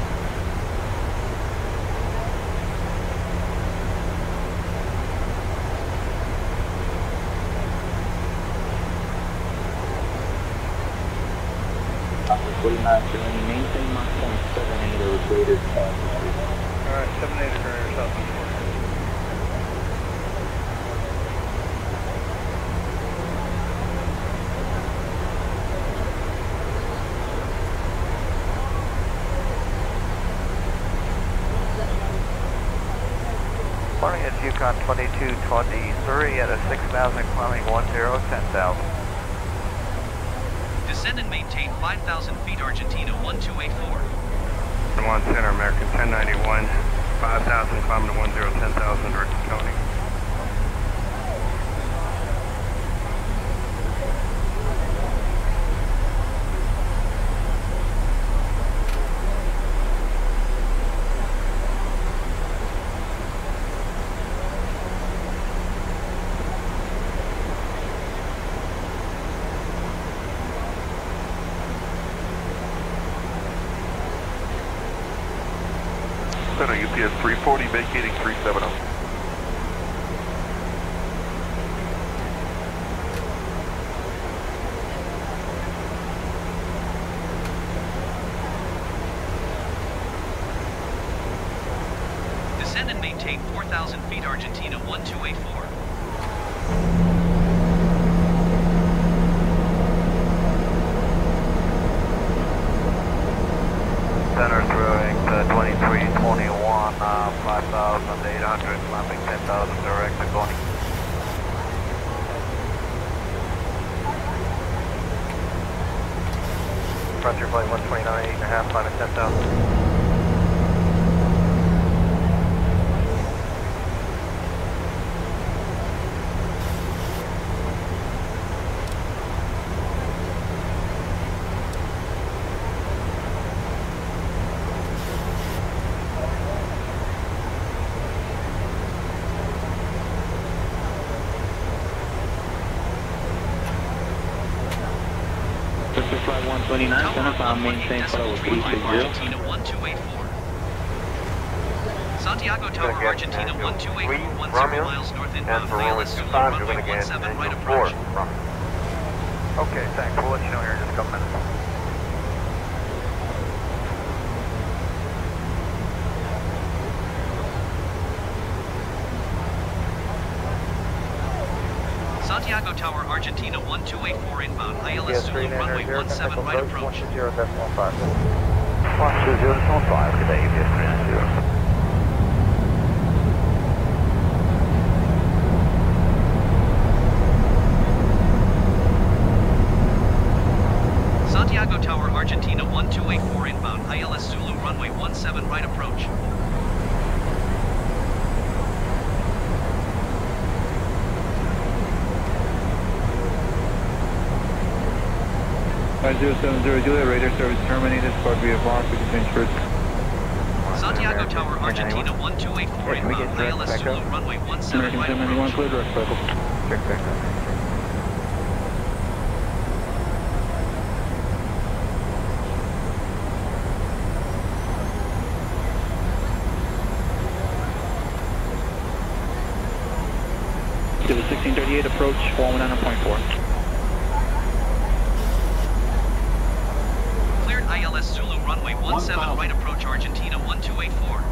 [SPEAKER 14] Southwest 4970, maintain Mach 0.78 graded Alright, 78 courier, Southwest 49.
[SPEAKER 11] Morning, it's Yukon 2223 at a 6,000 climbing 10,000.
[SPEAKER 4] Descend and maintain 5,000 feet Argentina 1284.
[SPEAKER 2] 1 Center, American 1091, 5,000 climbing to 10,000, direct to Tony.
[SPEAKER 13] Center, UPS 340, vacating 370.
[SPEAKER 4] Descend and maintain 4,000 feet Argentina 1284.
[SPEAKER 11] Center throwing 2321, 5,800, climbing 10,000, direct to Coney. Frontier flight 129, 8.5, climbing 10,000.
[SPEAKER 14] 129, turn up and maintain follow 360.
[SPEAKER 4] Argentina 1284. Santiago Tower, Argentina 1284, 10 miles north inbound, ILS Zulu, runway 17, right approach.
[SPEAKER 12] Okay, thanks. We'll let you know here in just a couple minutes.
[SPEAKER 4] Santiago Tower, Argentina 1284 inbound, ILS Zulu, runway 17, right approach.
[SPEAKER 7] 120.5. Good day, UPS 390.
[SPEAKER 4] Santiago Tower, Argentina 1284 inbound, ILS Zulu, runway 17, right approach.
[SPEAKER 14] Juliet, radar service terminated, squad VFR,
[SPEAKER 4] Santiago Tower, Argentina 1284 inbound, ILS Zulu, runway 17, right approach.
[SPEAKER 14] Clear direct cycle. Check back. To the 1638 approach, 119.4.
[SPEAKER 4] Cleared ILS Zulu, runway 17, right approach, Argentina 1284.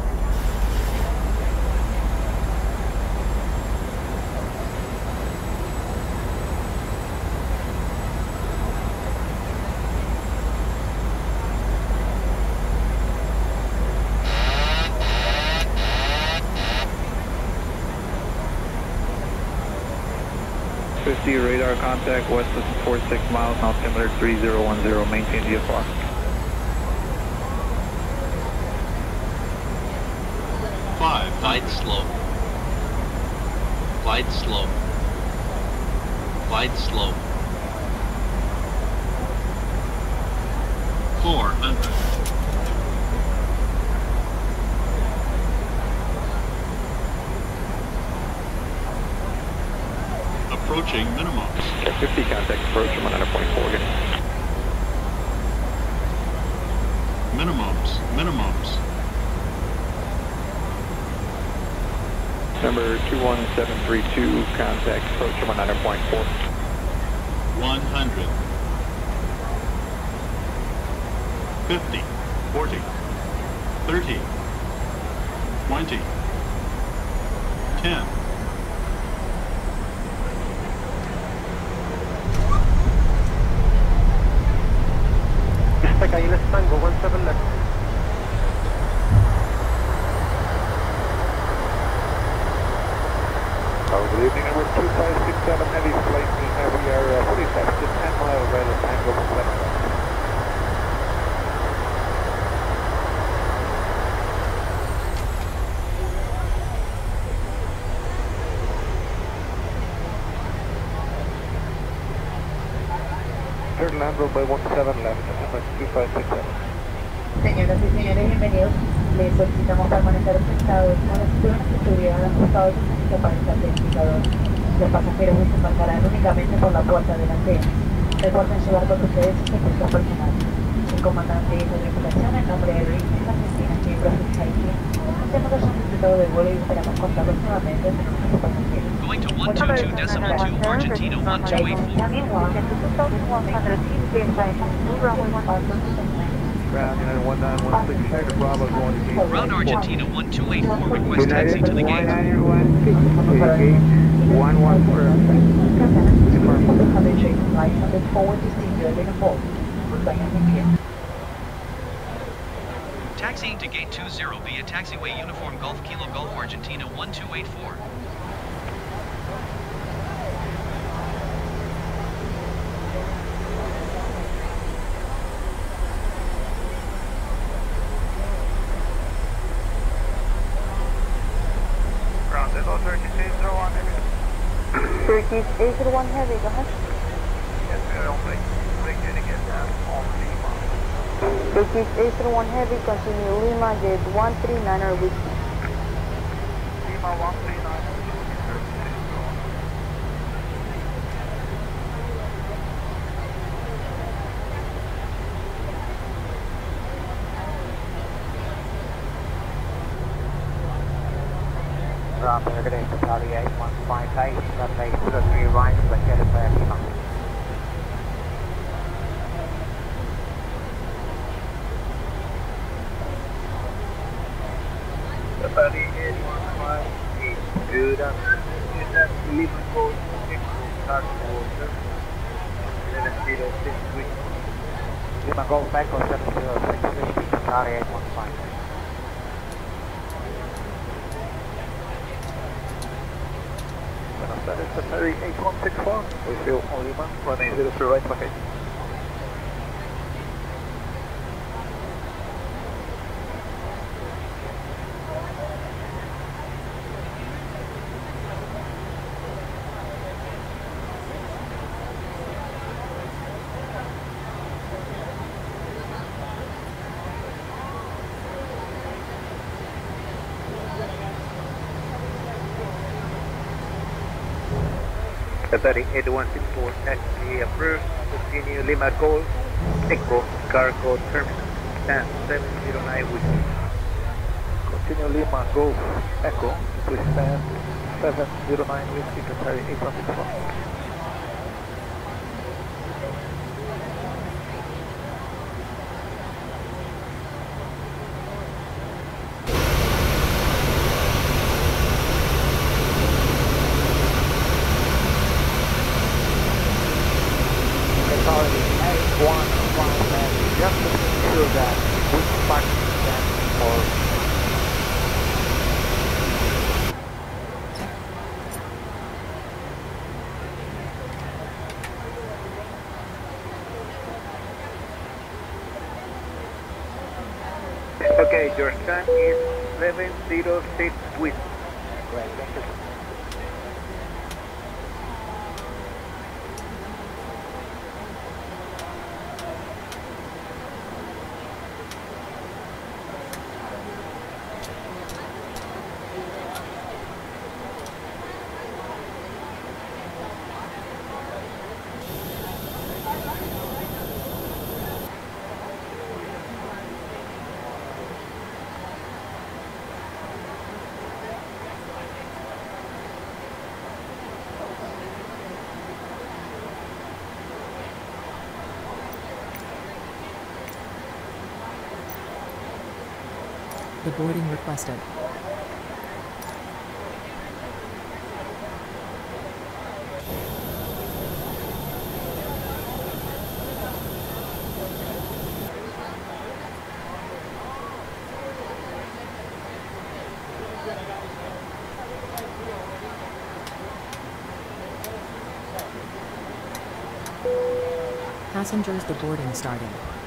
[SPEAKER 14] Radar contact west of 46 miles, altimeter 3010, maintain VFR.
[SPEAKER 1] Glide slow. Glide slow. Glide slow. 400. Approaching minimums.
[SPEAKER 14] 50 contact approach, 100.4 again.
[SPEAKER 1] Minimums. Minimums.
[SPEAKER 14] Number 21732, contact approach 100.4.
[SPEAKER 1] 100. 50. 40. 30. 20. 10.
[SPEAKER 6] Expect ILS Tango 17 left.
[SPEAKER 12] Good evening, number 2567 Heavy Flight Team. We are fully set, just 10 miles right of Tango 7 left. Third land road by 17 left, number 2567.
[SPEAKER 10] Señoras y señores, bienvenidos. Les solicitamos permanecer sentados con los cinturones de seguridad ajustados para el certificador. Los pasajeros desembarcarán únicamente por la puerta delantera. Recuerden llevar con ustedes su protección personal. El comandante de tripulación, en nombre de Aerolíneas Argentinas, miembros de Haití, hacemos el certificado de vuelo y esperamos contarlos nuevamente entre nuestros pasajeros.
[SPEAKER 4] Going to 122.2, Argentina 1284.
[SPEAKER 12] Ground United 1916, Tiger Bravo going to gate.
[SPEAKER 4] Ground Argentina 1284, request taxi to the gate.
[SPEAKER 12] Gate 11
[SPEAKER 4] Taxiing to gate 20 via taxiway uniform Golf Kilo Golf Argentina 1284.
[SPEAKER 8] Turkish 801 Heavy, go ahead.
[SPEAKER 12] Yes, we don't think to get that on Lima.
[SPEAKER 8] Turkish 801 Heavy, continue Lima, gate 139er whiskey.
[SPEAKER 12] Lima 139er whiskey. Roger, good day, Charlie 8158, runway 03 right, located by Lima. Charlie 8158, good afternoon, is that Lima Gold Echo Cargo 706 with Lima Gold Echo 706 with Charlie 8158. That is Ferry 8164, we feel on Lima, running 03 right package. Ferry 8164, taxi approved. Continue Lima Gold Echo Cargo Terminal. Stand 709 Whiskey. Continue Lima Gold Echo. Please stand 709 Whiskey to Ferry 8164. Just to make sure that which parking stands for. Okay, your stand is 706 with. Great, thank you.
[SPEAKER 3] The boarding requested. Passengers, the boarding started.